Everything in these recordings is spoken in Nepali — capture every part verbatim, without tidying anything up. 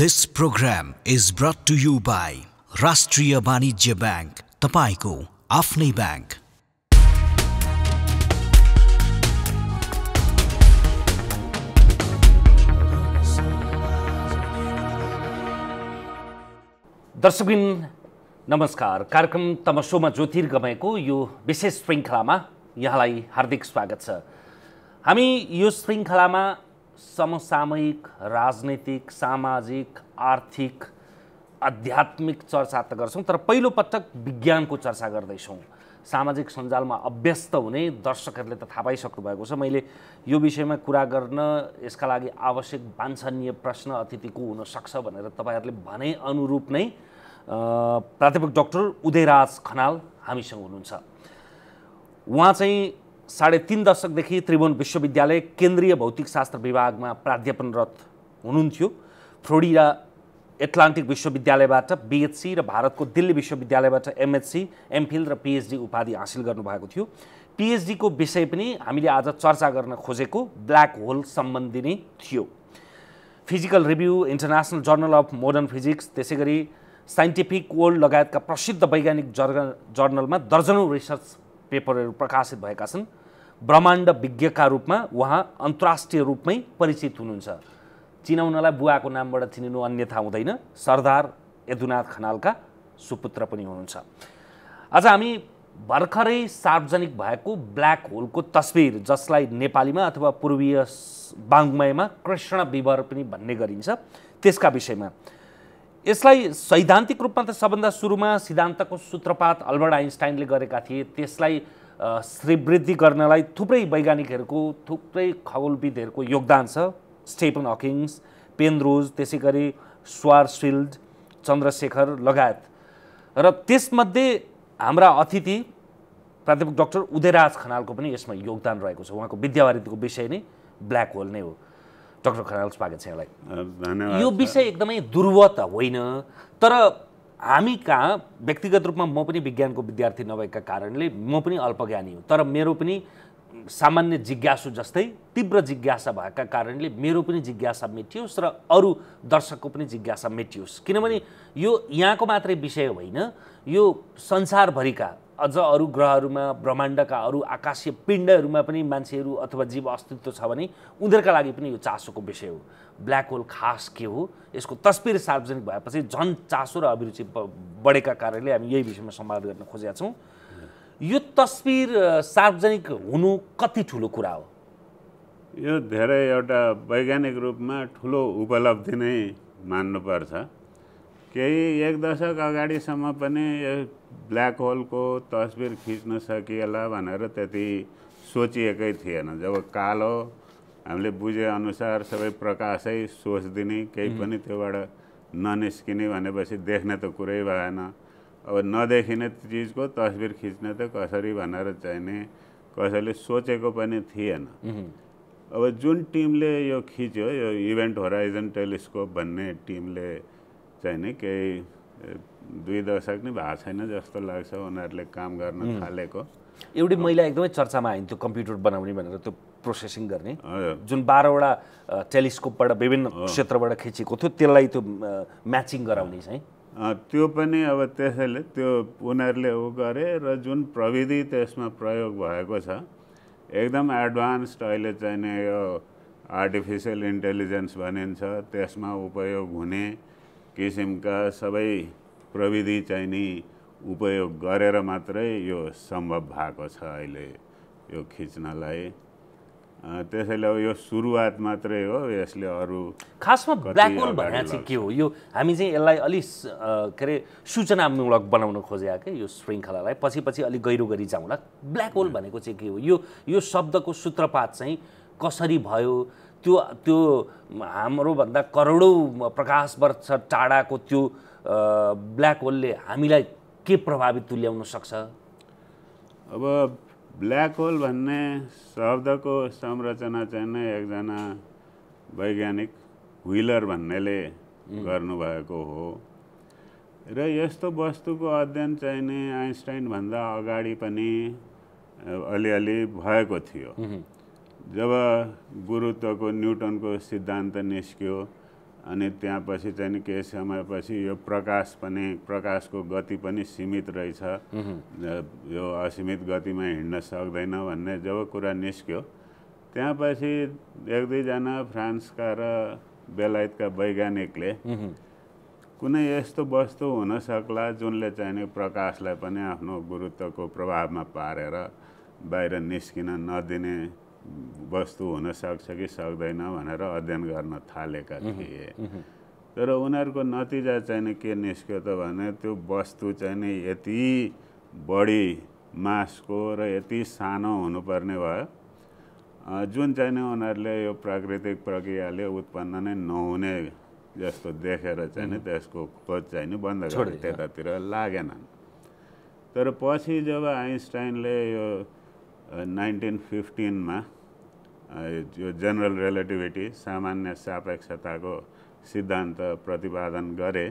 This program is brought to you by राष्ट्रिय वाणिज्य बैंक, तपाईको आफ्नै बैंक। दर्शकबिन नमस्कार। कार्यक्रम तमसोमा ज्योतिर्गमयको यो विशेष श्रृङ्खलामा यहाँलाई हार्दिक स्वागत छ। हामी यो श्रृङ्खलामा समसामयिक, राजनीतिक, सामाजिक, आर्थिक, आध्यात्मिक चर्चा त गर्छौं, तर पहिलो पटक विज्ञानको चर्चा गर्दैछौं। सामाजिक सञ्जालमा अभ्यस्त हुने दर्शकहरूले त थाहा पाइसक्नु भएको छ मैले यो विषयमा कुरा गर्न यसका लागि आवश्यक वाञ्छनीय प्रश्न अतिथिको हुन सक्छ भनेर तपाईहरुले भने अनुरूप नै प्राध्यापक डाक्टर उदयराज खनाल हामीसँग हुनुहुन्छ। उहाँ चाहिँ साढे तीन दशकदेखि त्रिभुवन विश्वविद्यालय केन्द्रीय भौतिक शास्त्र विभागमा प्राध्यापनरत हुनुहुन्थ्यो। फ्लोरिडा एटलान्टिक विश्वविद्यालयबाट बीएचसी र भारतको दिल्ली विश्वविद्यालयबाट एमएचसी, एमफिल र पीएचडी उपाधि हासिल गर्नुभएको थियो। पीएचडी को विषय पनि हामीले आज चर्चा गर्न खोजेको ब्ल्याक होल सम्बन्धी नै थियो। Physical review, international journal of modern physics, त्यसैगरी साइन्टिफिक वर्ल्ड लगायतका प्रसिद्ध वैज्ञानिक जर्नलमा दर्जनौं रिसर्च पेपरहरू प्रकाशित भएका छन्। ब्रह्माण्ड विज्ञका रूपमा उहाँ अन्तर्राष्ट्रिय रूपमै परिचित हुनुहुन्छ। चिनाउनलाई बुवाको नामबाट चिनिनु अन्यथा हुँदैन। सरदार यदुनाथ खनालका सुपुत्र पनि हुनुहुन्छ। आज हामी भर्खरै सार्वजनिक भएको ब्ल्याक होलको तस्बिर, जसलाई नेपालीमा अथवा पूर्वीय वाङ्मयमा कृष्ण विवर पनि भन्ने गरिन्छ, त्यसका विषयमा। यसलाई सैद्धान्तिक रूपमा त सबभन्दा सुरुमा सिद्धान्तको सूत्रपात अल्बर्ट आइन्स्टाइनले गरेका थिए। त्यसलाई श्रीवृद्धि गर्नलाई थुप्रै वैज्ञानिकहरूको, थुप्रै खगोलविदहरूको योगदान छ। स्टेफन हकिङ्स, पेनरोज, त्यसैगरी स्वारसिल्ड, चन्द्रशेखर लगायत। र त्यसमध्ये हाम्रा अतिथि प्राध्यापक डाक्टर उदयराज खनालको पनि यसमा योगदान रहेको छ। उहाँको विद्यावारिधिको विषय नै ब्ल्याक होल नै हो। डाक्टर खनाल, स्वागत छ यहाँलाई। धन्यवाद। यो विषय एकदमै दुर्व त होइन, तर हामी कहाँ व्यक्तिगत रूपमा म पनि विज्ञानको विद्यार्थी नभएका कारणले म पनि अल्पज्ञानी हो, तर मेरो पनि सामान्य जिज्ञासु जस्तै तीव्र जिज्ञासा भएका कारणले मेरो पनि जिज्ञासा मेटियोस् र अरू दर्शकको पनि जिज्ञासा मेटियोस्। किनभने यो यहाँको मात्रै विषय होइन, यो संसारभरिका अझ अरू ग्रहहरूमा, ब्रह्माण्डका अरू आकाशीय पिण्डहरूमा पनि मान्छेहरू अथवा जीव अस्तित्व छ भने उनीहरूका लागि पनि यो चासोको विषय हो। ब्ल्याक होल खास के हो, यसको तस्बिर सार्वजनिक भएपछि झन् चासो र अभिरुचि बढेका कारणले हामी यही विषयमा संवाद गर्न खोजेका छौँ। यो तस्बिर सार्वजनिक हुनु कति ठुलो कुरा हो? यो धेरै एउटा वैज्ञानिक रूपमा ठुलो उपलब्धि नै मान्नुपर्छ। केही एक दशक अगाडिसम्म पनि यो ब्ल्याक होलको तस्बिर खिच्न सकिएला भनेर त्यति सोचिएकै थिएन। जब कालो हामीले बुझेअनुसार सबै प्रकाशै सोच दिने, केही पनि त्योबाट ननिस्किने भनेपछि देख्ने त कुरै भएन। अब नदेखिने चिजको तस्बिर खिच्ने त कसरी भनेर चाहिने कसैले सोचेको पनि थिएन। अब जुन टिमले यो खिच्यो, यो इभेन्ट होराइजन टेलिस्कोप भन्ने टिमले चाहिँ नि केही दुई दशक नै भएको छैन जस्तो लाग्छ उनीहरूले काम गर्न थालेको। एउटै महिला एकदमै चर्चामा आइन्थ्यो, कम्प्युटर बनाउने भनेर, त्यो प्रोसेसिङ गर्ने, जुन बाह्रवटा टेलिस्कोपबाट विभिन्न क्षेत्रबाट खिचेको थियो, त्यसलाई त्यो म्याचिङ गराउने चाहिँ त्यो पनि अब त्यसैले त्यो उनीहरूले उ गरे र जुन प्रविधि त्यसमा प्रयोग भएको छ एकदम एडभान्स्ड, अहिले चाहिँ यो आर्टिफिसियल इन्टेलिजेन्स भनिन्छ, त्यसमा उपयोग हुने किसिमका सबै प्रविधि चाहिँ नि उपयोग गरेर मात्रै यो सम्भव भएको छ अहिले यो खिच्नलाई। त्यसैले अब यो सुरुवात मात्रै हो, यसले अरू खासमा ब्ल्याक होल भन्ने चाहिँ के हो? यो हामी चाहिँ यसलाई अलि के अरे सूचनामूलक बनाउन खोजेका के यो श्रृङ्खलालाई, पछि पछि अलिक गहिरो गरी जाउँला। ब्ल्याक होल भनेको चाहिँ के हो? यो यो शब्दको सूत्रपात चाहिँ कसरी भयो? त्यो त्यो हाम्रो भन्दा करोडौं प्रकाश वर्ष टाढाको त्यो ब्ल्याक होलले हामीलाई के प्रभावित तुल्याउन सक्छ? अब ब्ल्याक होल भन्ने शब्दको संरचना चाहिँ नै एकजना वैज्ञानिक व्हिलर भन्नेले गर्नुभएको हो र यस्तो वस्तुको अध्ययन चाहिँ नै आइन्स्टाइन भन्दा अगाडि पनि अलिअलि भएको थियो। जब गुरुत्वको न्युटनको सिद्धान्त निस्क्यो अनि त्यसपछि चाहिँ नि केही समयपछि यो प्रकाश पनि प्रकाशको गति पनि सीमित रहेछ, यो असीमित गतिमा हिँड्न सक्दैन भन्ने जब कुरा निस्क्यो, त्यसपछि एक दुईजना फ्रान्सका र बेलायतका वैज्ञानिकले कुनै यस्तो वस्तु हुन सक्ला जुनले चाहिँ नि प्रकाशलाई पनि आफ्नो गुरुत्वको प्रभावमा पारेर बाहिर निस्किन नदिने वस्तु हुन सक्छ कि सक्दैन भनेर अध्ययन गर्न थालेका थिए। तर उनीहरूको नतिजा चाहिँ नि के निस्क्यो त भने त्यो वस्तु चाहिँ नि यति बढी मासको र यति सानो हुनुपर्ने भयो जुन चाहिँ नि उनीहरूले यो प्राकृतिक प्रक्रियाले उत्पन्न नै नहुने जस्तो देखेर चाहिँ नि त्यसको खोज चाहिँ नि बन्द गरे, त्यतातिर लागेनन्। तर पछि जब आइन्स्टाइनले यो नाइन्टिन फिफ्टिनमा यो जेनरल रिलेटिभिटी सामान्य सापेक्षताको सिद्धान्त प्रतिपादन गरे,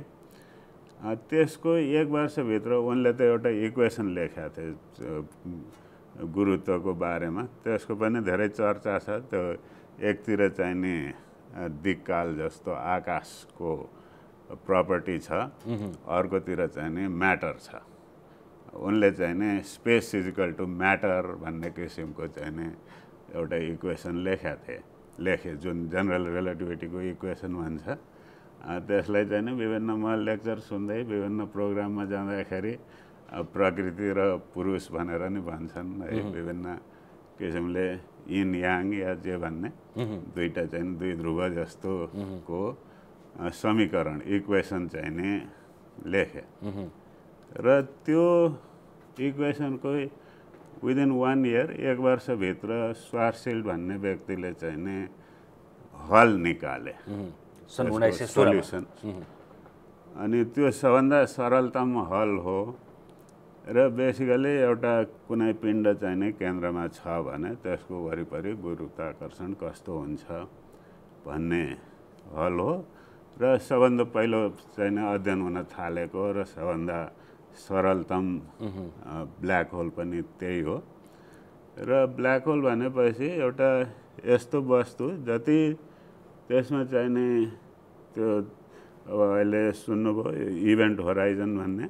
त्यसको एक वर्षभित्र उनले त एउटा इक्वेसन लेखेका थिए गुरुत्वको बारेमा, त्यसको पनि धेरै चर्चा छ। त्यो एकतिर चाहिँ नि दिक्काल जस्तो आकाशको प्रपर्टी छ, अर्कोतिर चाहिँ नि म्याटर छ। उनले चाहिँ नि स्पेस इजिकल टु म्याटर भन्ने किसिमको चाहिँ नि एउटा इक्वेसन लेखेका थिए लेखे जुन जेनरल रिलेटिभिटीको इक्वेसन भन्छ। त्यसलाई चाहिँ नि विभिन्न म लेक्चर सुन्दै विभिन्न प्रोग्राममा जाँदाखेरि प्रकृति र पुरुष भनेर नि भन्छन् है, विभिन्न किसिमले इन याङ या जे भन्ने दुईटा चाहिँ दुई ध्रुव जस्तोको समीकरण इक्वेसन चाहिँ नि लेखे र त्यो इक्वेसनको विदिन वान इयर एक वर्षभित्र स्वार्सिल्ड भन्ने व्यक्तिले चाहिँ नि हल निकाले सोल्युसन। अनि त्यो सबभन्दा सरलतम हल हो र बेसिकली एउटा कुनै पिण्ड चाहिँ नि केन्द्रमा छ भने त्यसको वरिपरि गुरुत्वाकर्षण कस्तो हुन्छ भन्ने हल हो र सबभन्दा पहिलो चाहिँ नि अध्ययन हुन थालेको र सबभन्दा सरलतम ब्ल्याक होल पनि त्यही हो। र ब्ल्याक होल भनेपछि एउटा यस्तो वस्तु जति त्यसमा चाहिँ नि त्यो अब अहिले सुन्नुभयो इभेन्ट होराइजन भन्ने,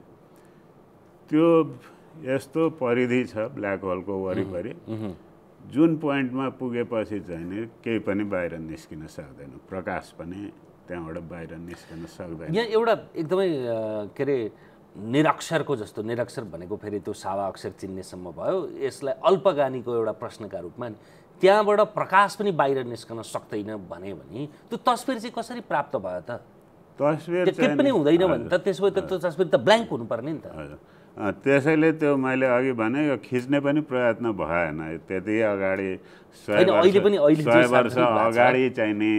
त्यो यस्तो परिधि छ ब्ल्याक होलको वरिपरि जुन पोइन्टमा पुगेपछि चाहिँ नि केही पनि बाहिर निस्किन सक्दैन, प्रकाश पनि त्यहाँबाट बाहिर निस्किन सक्दैन। यहाँ एउटा एकदमै के अरे निरक्षरको जस्तो, निरक्षर भनेको फेरि त्यो सावा अक्षर चिन्नेसम्म भयो, यसलाई अल्पगानीको एउटा प्रश्नका रूपमा त्यहाँबाट प्रकाश पनि बाहिर निस्कन सक्दैन भने भने त्यो तस्बिर चाहिँ कसरी प्राप्त भयो त? तस्बिर केही पनि हुँदैन भने त त्यसो भए त त्यो तस्बिर त ब्ल्याङ्क हुनुपर्ने नि त। त्यसैले त्यो मैले अघि भने यो खिच्ने पनि प्रयत्न भएन, त्यति अगाडि सय वर्ष अगाडि चाहिँ नि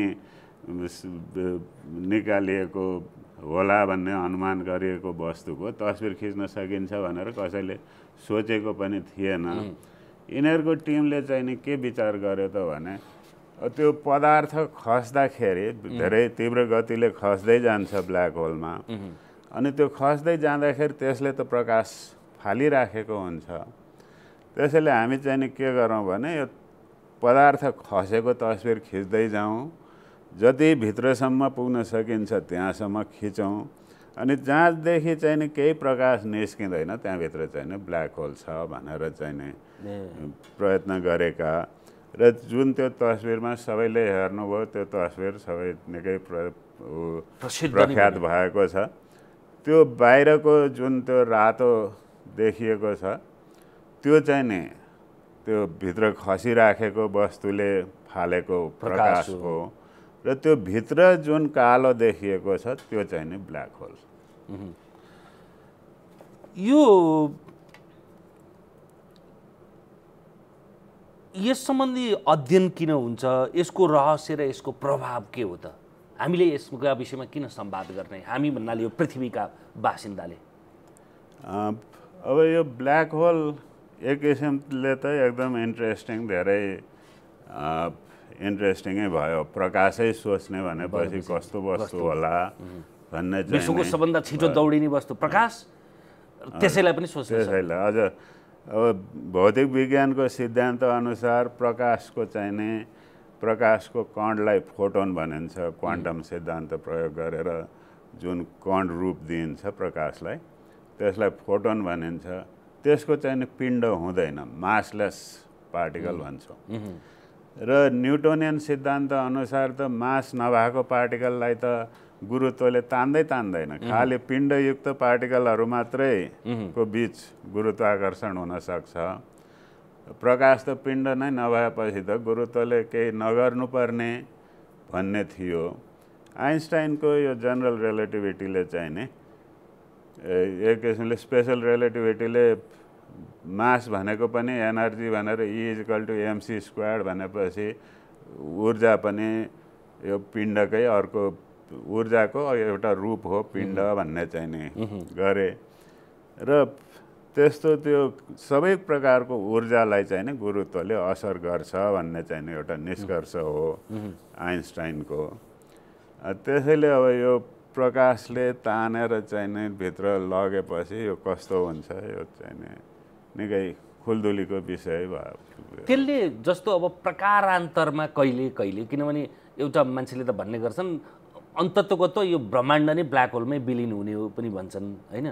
निकालिएको होला भन्ने अनुमान गरिएको वस्तुको तस्बिर खिच्न सकिन्छ भनेर कसैले सोचेको पनि थिएन। यिनीहरूको टिमले चाहिँ नि के विचार गर्यो त भने त्यो पदार्थ खस्दाखेरि धेरै तीव्र गतिले खस्दै जान्छ ब्ल्याक होलमा, अनि त्यो खस्दै जाँदाखेरि त्यसले त प्रकाश फालिराखेको हुन्छ। त्यसैले हामी चाहिँ नि के गरौँ भने यो पदार्थ खसेको तस्बिर खिच्दै जाउँ, जति भित्रसम्म पुग्न सकिन्छ त्यहाँसम्म खिचौँ, अनि जहाँदेखि चाहिँ नि केही प्रकाश निस्किँदैन त्यहाँभित्र चाहिँ नि ब्ल्याक होल छ भनेर चाहिँ नि प्रयत्न गरेका। र जुन त्यो तस्बिरमा सबैले हेर्नुभयो त्यो तस्बिर सबै निकै प्रख्यात भएको छ। त्यो बाहिरको जुन त्यो रातो देखिएको छ त्यो चाहिँ नि त्यो भित्र खसिराखेको वस्तुले फालेको प्रकाश हो, र त्यो भित्र जुन कालो देखिएको छ त्यो चाहिँ नि ब्ल्याक होल। यो यस सम्बन्धी अध्ययन किन हुन्छ, यसको रहस्य र यसको प्रभाव के हो त? हामीले यसका विषयमा किन संवाद गर्ने? हामी भन्नाले यो पृथ्वीका बासिन्दाले। अब यो ब्ल्याक होल एक किसिमले त एकदम इन्ट्रेस्टिङ, धेरै इन्ट्रेस्टिङै भयो। प्रकाशै सोच्ने भनेपछि कस्तो वस्तु होला भन्ने चाहिँ विश्वको सबभन्दा छिटो दौडिने वस्तु प्रकाश, त्यसैलाई पनि सोच्छ। त्यसैलाई अझ अब भौतिक विज्ञानको सिद्धान्त अनुसार प्रकाशको चाहिँ नि प्रकाशको कणलाई फोटोन भनिन्छ क्वान्टम सिद्धान्त प्रयोग गरेर जुन कण रूप दिइन्छ प्रकाशलाई त्यसलाई फोटोन भनिन्छ त्यसको चाहिँ पिण्ड हुँदैन मासलेस पार्टिकल भन्छौँ र न्युटोनियन सिद्धान्त अनुसार त मास नभएको पार्टिकललाई त गुरुत्वले तान्दै तान्दैन खालि पिण्डयुक्त पार्टिकलहरू मात्रै को बीच गुरुत्वाकर्षण हुन सक्छ प्रकाश त पिण्ड नै नभएपछि त गुरुत्वले केही नगर्नुपर्ने भन्ने थियो आइन्स्टाइनको यो जनरल रिलेटिभिटीले चाहिँ नि एक किसिमले स्पेशल रिलेटिभिटीले मास भनेको पनि एनर्जी भनेर E is equal to MC square भनेपछि ऊर्जा पनि यो पिण्डकै अर्को ऊर्जाको एउटा रूप हो पिण्ड भन्ने चाहिँ नि गरे र त्यस्तो त्यो सबै प्रकारको ऊर्जालाई चाहिँ नि गुरुत्वले असर गर्छ भन्ने चाहिँ नि एउटा निष्कर्ष हो आइन्स्टाइनको त्यसैले अब यो प्रकाशले तानेर चाहिँ नि भित्र लगेपछि यो कस्तो हुन्छ यो चाहिँ नि निकै खुल्दुलीको विषय भयो त्यसले जस्तो अब प्रकारान्तरमा कहिले कहिले किनभने एउटा मान्छेले त भन्ने गर्छन् अन्तत्वको त यो ब्रह्माण्ड नै ब्ल्याक होलमै विलिन हुने हो पनि भन्छन् हैन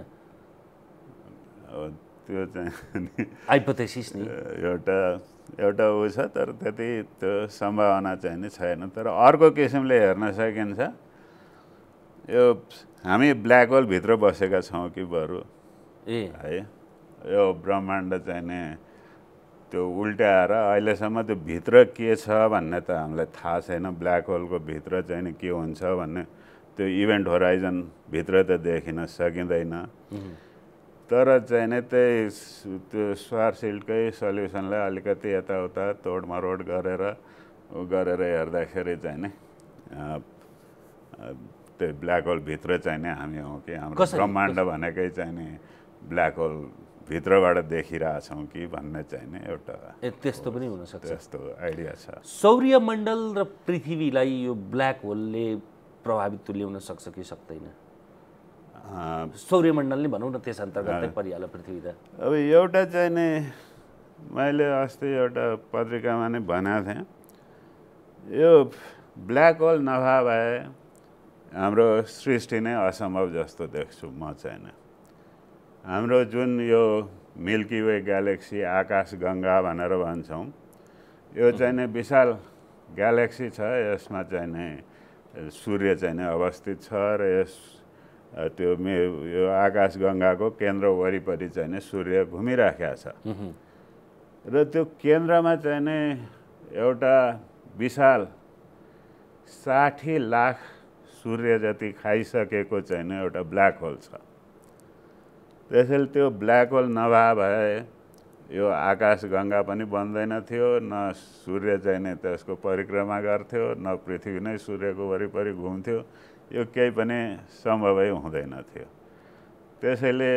त्यो चाहिँ हाइपोथेसिस नि एउटा एउटा उ छ तर त्यति त्यो सम्भावना चाहिँ नि छैन तर अर्को किसिमले हेर्न सकिन्छ यो हामी ब्ल्याक होल भित्र बसेका छौँ कि बरु ए है यो ब्रह्माण्ड चाहिँ नि त्यो उल्ट्याएर अहिलेसम्म त्यो भित्र के छ भन्ने त हामीलाई थाहा छैन ब्ल्याक होलको भित्र चाहिँ नि के हुन्छ भन्ने त्यो इभेन्ट होराइजन भित्र त देखिन सकिँदैन तर चाहिँ नि त्यही त्यो स्वारसिल्डकै सल्युसनलाई अलिकति यताउता तोडमरोड गरेर उ गरेर हेर्दाखेरि चाहिँ नि त्यो ब्ल्याक होल भित्र चाहिँ नि हामी हौँ कि हाम्रो ब्रह्माण्ड भनेकै चाहिँ नि ब्ल्याक होल भित्रबाट देखिरहेछौँ कि भन्ने चाहिँ नि एउटा त्यस्तो पनि हुनसक्छ त्यस्तो आइडिया छ सौर्यमण्डल र पृथ्वीलाई यो ब्ल्याक होलले प्रभावित तुल्याउन सक्छ कि सक्दैन सौर्यमण्डल नै भनौँ न त्यस अन्तर्गतै परिहाल्यो पृथ्वी त अब एउटा चाहिँ नि मैले अस्ति एउटा पत्रिकामा नै भनेको थिएँ यो ब्ल्याक होल नभए भए हाम्रो सृष्टि नै असम्भव जस्तो देख्छु म चाहिँ नि हाम्रो जुन यो मिल्की वे ग्यालेक्सी आकाश गङ्गा भनेर भन्छौँ यो चाहिँ नि विशाल ग्यालेक्सी छ यसमा चाहिँ नि सूर्य चाहिँ नि अवस्थित छ र यस त्यो मे यो आकाश गङ्गाको केन्द्र वरिपरि चाहिँ नि सूर्य घुमिराखेको छ र त्यो केन्द्रमा चाहिँ नि एउटा विशाल साठी लाख सूर्य जति खाइसकेको चाहिँ नि एउटा ब्ल्याक होल छ त्यसैले त्यो ब्ल्याक होल नभए भए यो आकाश गङ्गा पनि बन्दैन थियो न सूर्य चाहिँ नि त्यसको परिक्रमा गर्थ्यो न पृथ्वी नै सूर्यको वरिपरि घुम्थ्यो यो केही पनि सम्भवै हुँदैन थियो त्यसैले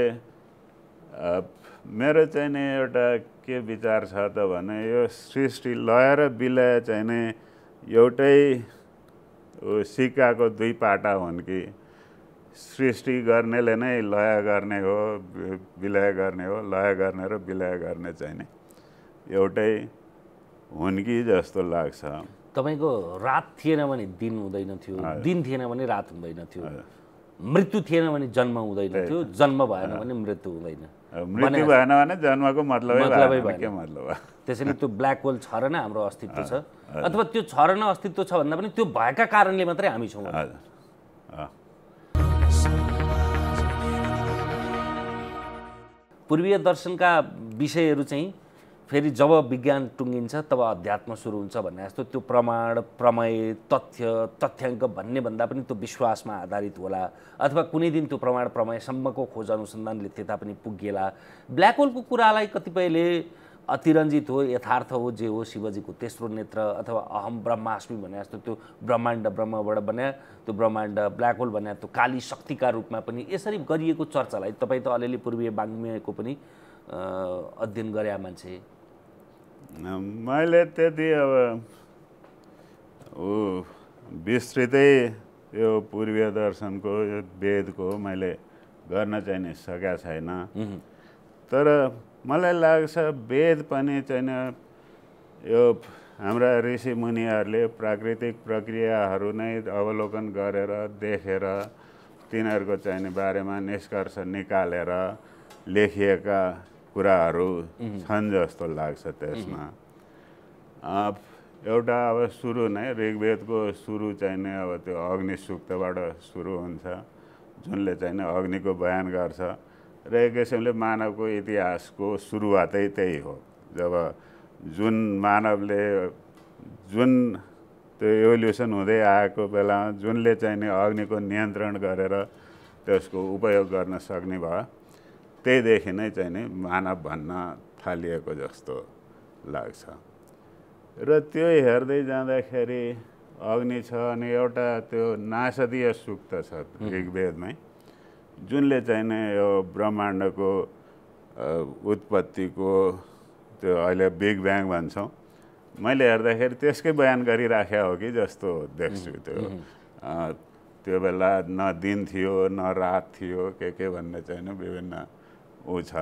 मेरो चाहिँ नि एउटा के विचार छ त भने यो सृष्टि लय र विलय चाहिँ नि एउटै सिक्काको दुई पाटा हुन् कि सृष्टि गर्नेले नै लय गर्ने हो विलय गर्ने हो लय गर्ने र विलय गर्ने चाहिँ नि एउटै हुन् कि जस्तो लाग्छ तपाईको रात थिएन भने दिन हुँदैन थियो दिन थिएन भने रात हुँदैन थियो मृत्यु थिएन भने जन्म हुँदैन थियो जन्म भएन भने मृत्यु हुँदैन मृत्यु भएन भने जन्मको मतलबै भएन के मतलब त्यसैले त्यो ब्ल्याक होल छ र नै हाम्रो अस्तित्व छ अथवा त्यो छ र नै अस्तित्व छ भन्दा पनि त्यो भएका कारणले मात्रै हामी छौँ पूर्वीय दर्शनका विषयहरू चाहिँ फेरि जब विज्ञान टुङ्गिन्छ तब अध्यात्म सुरु हुन्छ भन्ने जस्तो त्यो प्रमाण प्रमेय तथ्य तथ्याङ्क भन्ने भन्दा पनि त्यो विश्वासमा आधारित होला अथवा कुनै दिन त्यो प्रमाण प्रमेयसम्मको खोज अनुसन्धानले त्यता पनि पुगेला ब्ल्याक होलको कुरालाई कतिपयले अतिरञ्जित हो यथार्थ हो जे हो शिवजीको तेस्रो नेत्र अथवा अहम ब्रह्मास्मि भने जस्तो त्यो ब्रह्माण्ड ब्रह्मबाट बने त्यो ब्रह्माण्ड ब्ल्याक होल भने त्यो काली शक्तिका रूपमा पनि यसरी गरिएको चर्चालाई तपाईँ त अलिअलि पूर्वीय वाङ्मयको पनि अध्ययन गरे मान्छे मैले त्यति अब ऊ विस्तृतै यो पूर्वीय दर्शनको यो वेदको मैले गर्न चाहिँ नि सकेको छैन तर मलाई लाग्छ वेद पनि चाहिँ यो हाम्रा ऋषि मुनिहरूले प्राकृतिक प्रक्रियाहरू नै अवलोकन गरेर देखेर तिनीहरूको चाहिने बारेमा निष्कर्ष निकालेर लेखिएका कुराहरू छन् जस्तो लाग्छ त्यसमा। एउटा अब सुरु नै ऋग्वेदको सुरु चाहिने अब त्यो अग्नि सूक्तबाट सुरु हुन्छ, जुनले चाहिँ अग्निको बयान गर्छ र एक किसिमले मानवको इतिहासको सुरुवातै त्यही हो। जब जुन मानवले जुन त्यो इभोल्युसन हुँदै आएको बेलामा जुनले चाहिँ अग्निको नियन्त्रण गरेर त्यसको उपयोग गर्न सक्ने भयो, त्यहीदेखि नै चाहिँ मानव भन्न थालिएको जस्तो लाग्छ। र त्यो हेर्दै जाँदाखेरि अग्नि छ अनि एउटा त्यो नासदीय सूक्त छ ऋग्वेदमै, जुनले चाहिँ यो ब्रह्माण्डको उत्पत्तिको त्यो अहिले बिग ब्याङ भन्छौँ, मैले हेर्दाखेरि त्यसकै बयान गरिराखे हो कि जस्तो देख्छु। त्यो त्यो बेला न दिन थियो न रात थियो के के भन्ने चाहिँ विभिन्न ऊ छ।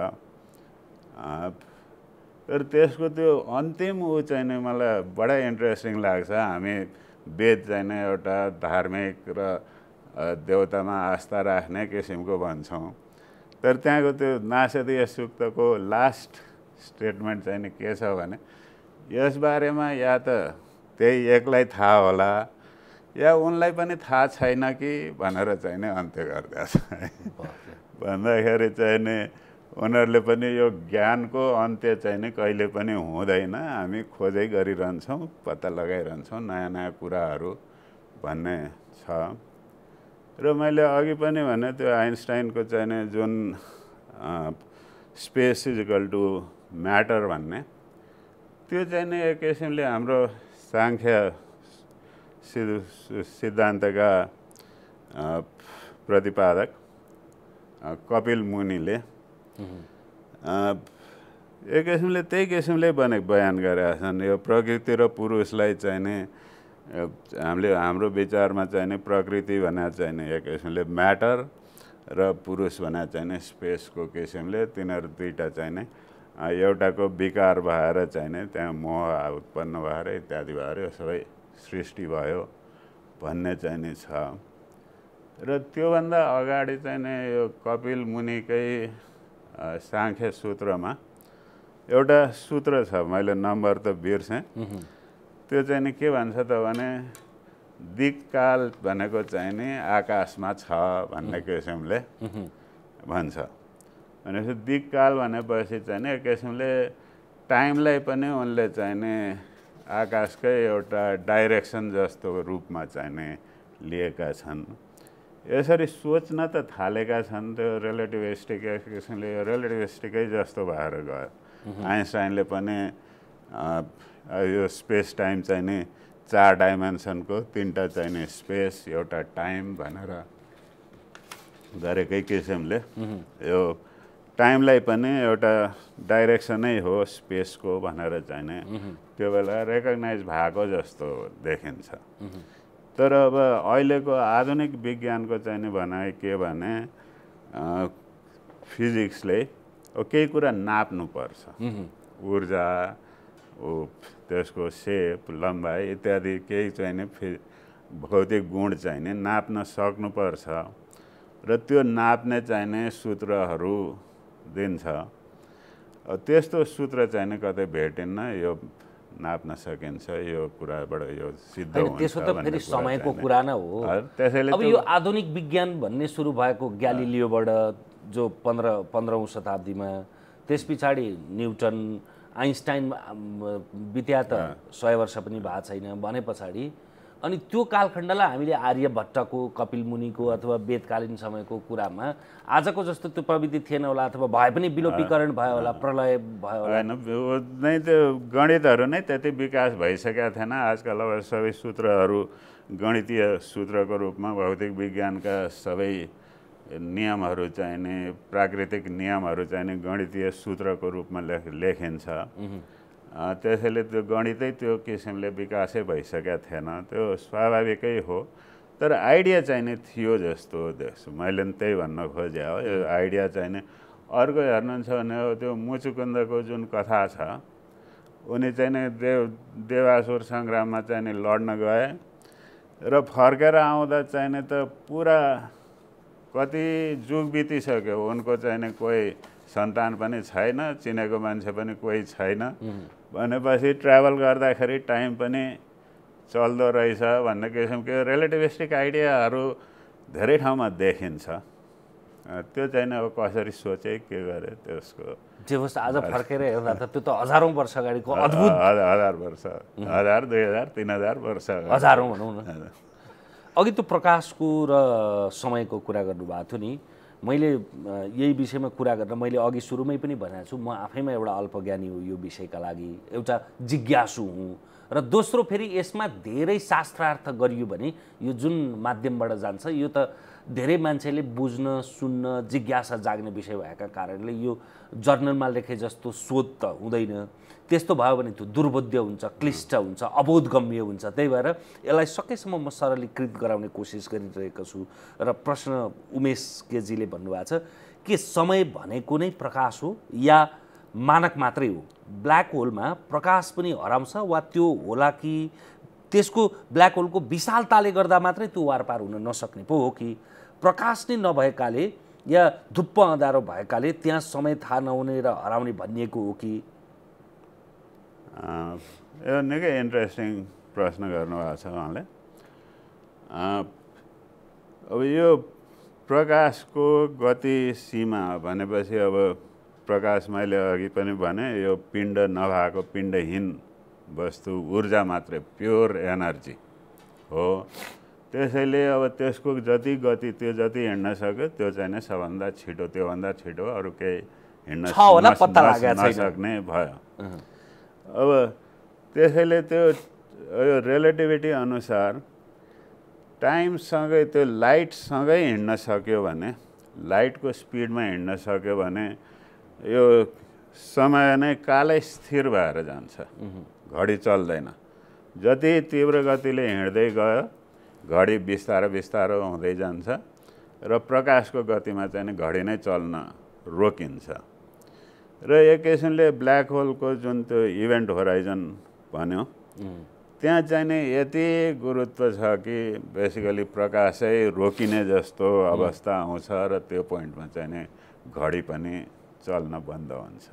तर त्यसको त्यो अन्तिम ऊ चाहिँ मलाई बडा इन्ट्रेस्टिङ लाग्छ। हामी वेद चाहिँ एउटा धार्मिक र देवतामा आस्था राख्ने किसिमको भन्छौँ, तर त्यहाँको त्यो नासदीय सूक्तको लास्ट स्टेटमेन्ट चाहिँ के छ भने यसबारेमा या त त्यही एक्लै थाहा होला या उनलाई पनि थाहा छैन कि भनेर चाहिँ अन्त्य गरिदिएछ। भन्दाखेरि चाहिँ उनीहरूले पनि यो ज्ञानको अन्त्य चाहिँ कहिले पनि हुँदैन, हामी खोजै गरिरहन्छौँ, पत्ता लगाइरहन्छौँ नयाँ नयाँ कुराहरू भन्ने छ। र मैले अघि पनि भने त्यो आइन्स्टाइनको चाहिँ जुन space is equal to matter भन्ने, त्यो चाहिँ एक किसिमले हाम्रो साङ्ख्य सिद्धान्तका प्रतिपादक कपिल मुनिले एक किसिमले त्यही किसिमले बने बयान गरेका छन्। यो प्रकृति र पुरुषलाई चाहिने हामीले हाम्रो विचारमा चाहिने प्रकृति भने चाहिने एक किसिमले म्याटर र पुरुष भने चाहिने स्पेसको किसिमले तिनीहरू दुईटा चाहिने एउटाको विकार भएर चाहिने त्यहाँ मोह उत्पन्न भएर इत्यादि भएर यो सबै सृष्टि भयो भन्ने चाहिने छ। र त्योभन्दा अगाडि चाहिने यो कपिल मुनिकै साङ्ख्य सूत्रमा एउटा सूत्र छ, मैले नम्बर त बिर्सेँ। त्यो चाहिँ नि के भन्छ त भने दिक्काल भनेको चाहिँ नि आकाशमा छ भन्ने किसिमले भन्छ। भनेपछि दिक्काल भनेपछि चाहिँ नि एक किसिमले टाइमलाई पनि उनले चाहिँ नि आकाशकै एउटा डाइरेक्सन जस्तो रूपमा चाहिँ नि लिएका छन्। यसरी सोच्न त थालेका छन्, त्यो रिलेटिभिस्टिक एक किसिमले रिलेटिभिस्टिकै जस्तो भएर गयो। आइन्स्टाइनले पनि यो स्पेस टाइम चाहिँ नि चार डाइमेन्सनको तिनवटा चाहिँ नि स्पेस एउटा टाइम भनेर गरेकै किसिमले यो टाइमलाई पनि एउटा डाइरेक्सनै हो स्पेसको भनेर चाहिँ नि त्यो बेला रेकग्नाइज भएको जस्तो देखिन्छ। तर अब अहिलेको आधुनिक विज्ञानको चाहिँ भनाइ के भने फिजिक्सले केही कुरा नाप्नुपर्छ, ऊर्जा त्यसको सेप लम्बाइ इत्यादि केही चाहिँ नि भौतिक गुण चाहिँ नि नाप्न सक्नुपर्छ र त्यो नाप्ने चाहिने सूत्रहरू दिन्छ। त्यस्तो सूत्र चाहिँ नि कतै भेटिन्न, यो नाप्न सकिन्छ, यो कुराबाट यो सिद्ध हुन्छ। त्यसो त फेरि समयको कुरा नै हो। त्यसैले अब यो आधुनिक विज्ञान भन्ने सुरु भएको ग्यालिलियोबाट जो पन्ध्र पन्ध्रौँ शताब्दीमा, त्यस पछाडि न्युटन आइन्स्टाइन बित्या त सय वर्ष पनि भएको छैन भने पछाडि अनि त्यो कालखण्डलाई हामीले आर्यभट्टको कपिल मुनिको अथवा वेदकालीन समयको कुरामा आजको जस्तो त्यो प्रविधि थिएन होला अथवा भए पनि विलोपीकरण भयो होला, प्रलय भयो होला। होइन नै त्यो गणितहरू नै त्यति विकास भइसकेका थिएन। आजकल अब सबै सूत्रहरू गणितीय सूत्रको रूपमा भौतिक विज्ञानका सबै नियमहरू चाहिने प्राकृतिक नियमहरू चाहिने गणितीय सूत्रको रूपमा लेख लेखिन्छ। त्यसैले त्यो गणितै त्यो किसिमले विकासै भइसकेका थिएन, त्यो स्वाभाविकै हो। तर आइडिया चाहिने थियो जस्तो देख्छु, मैले पनि त्यही भन्न खोजेँ हो। यो आइडिया चाहिने अर्को हेर्नुहुन्छ भने त्यो मुचुकुन्दको जुन कथा छ उनी चाहिँ नि देव देवासुर सङ्ग्राममा चाहिँ नि लड्न गए र फर्केर आउँदा चाहिँ नि त पुरा कति जुग बितिसक्यो उनको चाहिँ नि कोही सन्तान पनि छैन चिनेको मान्छे पनि कोही छैन भनेपछि ट्राभल गर्दाखेरि टाइम पनि चल्दो रहेछ भन्ने किसिमको रिलेटिभिस्टिक आइडियाहरू धेरै ठाउँमा देखिन्छ त्यो चाहिँ नि अब कसरी सोचे के गरे त्यसको जे होस् आज फर्केर हेर्दा त त्यो त हजारौँ वर्ष अगाडिको अद्भुत हजार वर्ष हजार दुई हजार तिन हजार वर्ष हजारौँ भनौँ न अघि त्यो प्रकाशको र समयको कुरा गर्नुभएको थियो नि मैले यही विषयमा कुरा गरेर मैले अघि सुरुमै पनि भनेको छु म आफैमा एउटा अल्पज्ञानी हो यो विषयका लागि एउटा जिज्ञासु हुँ र दोस्रो फेरि यसमा धेरै शास्त्रार्थ गरियो भने यो जुन माध्यमबाट जान्छ यो त धेरै मान्छेले बुझ्न सुन्न जिज्ञासा जाग्ने विषय भएका कारणले यो जर्नलमा लेखे जस्तो शोध त हुँदैन त्यस्तो भयो भने त्यो दुर्बोध्य हुन्छ क्लिष्ट हुन्छ अबोधगम्य हुन्छ त्यही भएर यसलाई सकेसम्म म सरलीकृत गराउने कोसिस गरिरहेको छु र प्रश्न उमेश केजीले भन्नुभएको छ के समय भनेको नै प्रकाश हो या मानक मात्रै हो ब्ल्याक होलमा प्रकाश पनि हराउँछ वा त्यो होला कि त्यसको ब्ल्याक होलको विशालताले गर्दा मात्रै त्यो वारपार हुन नसक्ने पो हो कि प्रकाश नै नभएकाले या धुप्प अँधारो भएकाले त्यहाँ समय थाहा नहुने र हराउने भनिएको हो कि यो निकै इन्ट्रेस्टिङ प्रश्न गर्नुभएको छ उहाँले अब यो प्रकाशको गति सीमा भनेपछि अब प्रकाश मैले अघि पनि भने यो पिण्ड नभएको पिण्डहीन वस्तु ऊर्जा मात्रै प्योर एनर्जी हो त्यसैले अब त्यसको जति गति त्यो जति हिँड्न सक्यो त्यो चाहिँ नै सबभन्दा छिटो त्योभन्दा छिटो अरू केही हिँड्न नसक्ने भयो अब त्यसैले त्यो यो रिलेटिभिटी अनुसार टाइमसँगै त्यो लाइटसँगै हिँड्न सक्यो भने लाइटको स्पिडमा हिँड्न सक्यो भने यो समय नै कालै स्थिर भएर जान्छ घडी चल्दैन जति तीव्र गतिले हिँड्दै गयो घडी बिस्तारो बिस्तारो हुँदै जान्छ र प्रकाशको गतिमा चाहिँ घडी नै चल्न रोकिन्छ र एक किसिमले ब्ल्याक होलको जुन त्यो इभेन्ट होराइजन भन्यो त्यहाँ चाहिँ नि यति गुरुत्व छ कि बेसिकली प्रकाशै रोकिने जस्तो अवस्था आउँछ र त्यो पोइन्टमा चाहिँ नि घडी पनि चल्न बन्द हुन्छ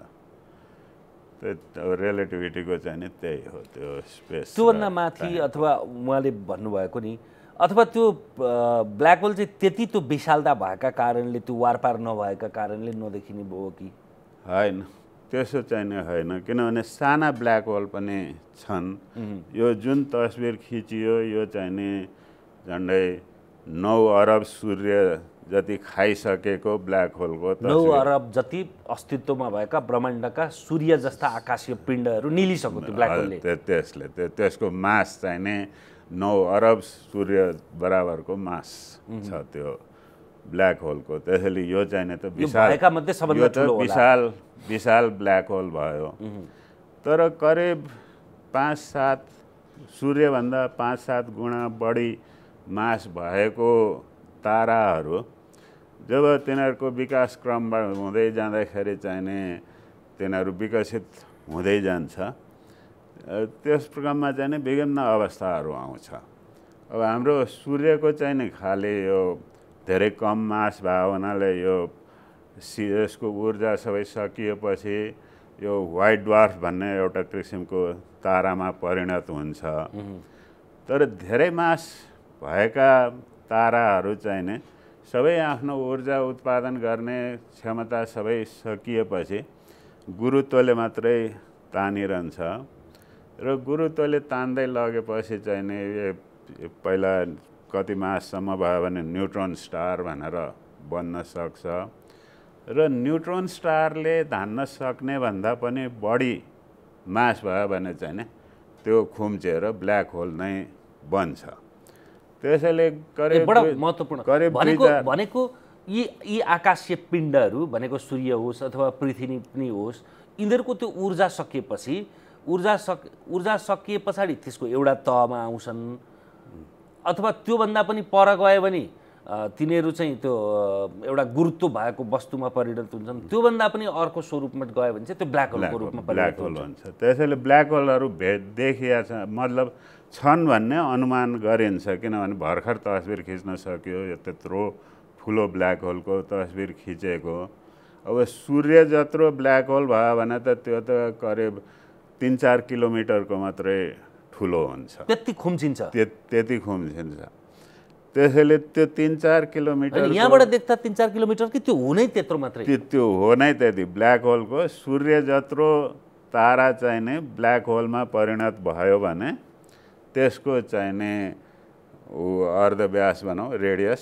त्यो रिलेटिभिटीको चाहिँ नि त्यही हो त्यो स्पेस त्योभन्दा माथि अथवा उहाँले भन्नुभएको नि अथवा त्यो ब्ल्याक होल चाहिँ त्यति त्यो विशालता भएका कारणले त्यो वारपार नभएका कारणले नदेखिने भयो कि होइन त्यसो चाहिँ नि होइन किनभने साना ब्ल्याक होल पनि छन् यो जुन तस्बिर खिचियो यो चाहिँ नि झन्डै नौ अरब सूर्य जति खाइसकेको ब्ल्याक होलको नौ अरब जति अस्तित्वमा भएका ब्रह्माण्डका सूर्य जस्ता आकाशीय पिण्डहरू निलिसक्यो त्यो ब्ल्याक होलले त्यसले त्यसको मास चाहिँ नि नौ अरब सूर्य बराबरको मास छ त्यो ब्ल्याक होलको त्यसैले यो चाहिँ नि त विशाल यो त विशाल विशाल ब्ल्याक होल भयो तर करिब पाँच सात सूर्यभन्दा पाँच सात गुणा बढी मास भएको ताराहरू जब तिनीहरूको विकास क्रमबाट हुँदै जाँदाखेरि चाहिँ नि तिनीहरू विकसित हुँदै जान्छ त्यस क्रममा चाहिँ नि विभिन्न अवस्थाहरू आउँछ अब हाम्रो सूर्यको चाहिँ नि खालि यो धेरै कम मास भएको हुनाले यो यसको ऊर्जा सबै सकिएपछि यो व्हाइट ड्वार्फ भन्ने एउटा किसिमको तारामा परिणत हुन्छ तर धेरै मास भएका ताराहरू चाहिँ नि सबै आफ्नो ऊर्जा उत्पादन गर्ने क्षमता सबै सकिएपछि गुरुत्वले मात्रै तानिरहन्छ र गुरुत्वले तान्दै लगेपछि चाहिँ नि पहिला कति माससम्म भयो भने न्युट्रोन स्टार भनेर बन्न सक्छ र न्युट्रोन स्टारले धान्न सक्ने भन्दा पनि बढी मास भयो भने चाहिँ नि त्यो खुम्चेर ब्ल्याक होल नै बन्छ त्यसैले करिब बडा महत्त्वपूर्ण भनेको भनेको यी यी आकाशीय पिण्डहरू भनेको सूर्य होस् अथवा पृथ्वी पनि होस् यिनीहरूको त्यो ऊर्जा सकिएपछि ऊर्जा सक ऊर्जा सकिए पछाडि त्यसको एउटा तहमा आउँछन् अथवा त्योभन्दा पनि पर गयो भने तिनीहरू चाहिँ त्यो एउटा गुरुत्व भएको वस्तुमा परिणत हुन्छन् त्योभन्दा पनि अर्को स्वरूपमा गयो भने चाहिँ त्यो ब्ल्याक होलको रूपमा ब्ल्याक परिणत होल हुन्छ हुन्छ त्यसैले ब्ल्याक होलहरू भेट देखिया छ मतलब छन् भन्ने अनुमान गरिन्छ किनभने भर्खर तस्बिर खिच्न सक्यो यो त्यत्रो ठुलो ब्ल्याक होलको तस्बिर खिचेको अब सूर्य जत्रो ब्ल्याक होल भयो भने त त्यो त करिब तिन चार किलोमिटरको मात्रै ठुलो हुन्छ त्यति खुम्चिन्छ त्यति खुम्चिन्छ त्यसैले त्यो तिन चार किलोमिटर यहाँबाट देख्दा तिन चार किलोमिटर कि त्यो हुनै त्यत्रो मात्रै त्यो हो नै त्यति ब्ल्याक होलको सूर्य जत्रो तारा चाहिने ब्ल्याक होलमा परिणत भयो भने त्यसको चाहिने अर्धव्यास भनौँ रेडियस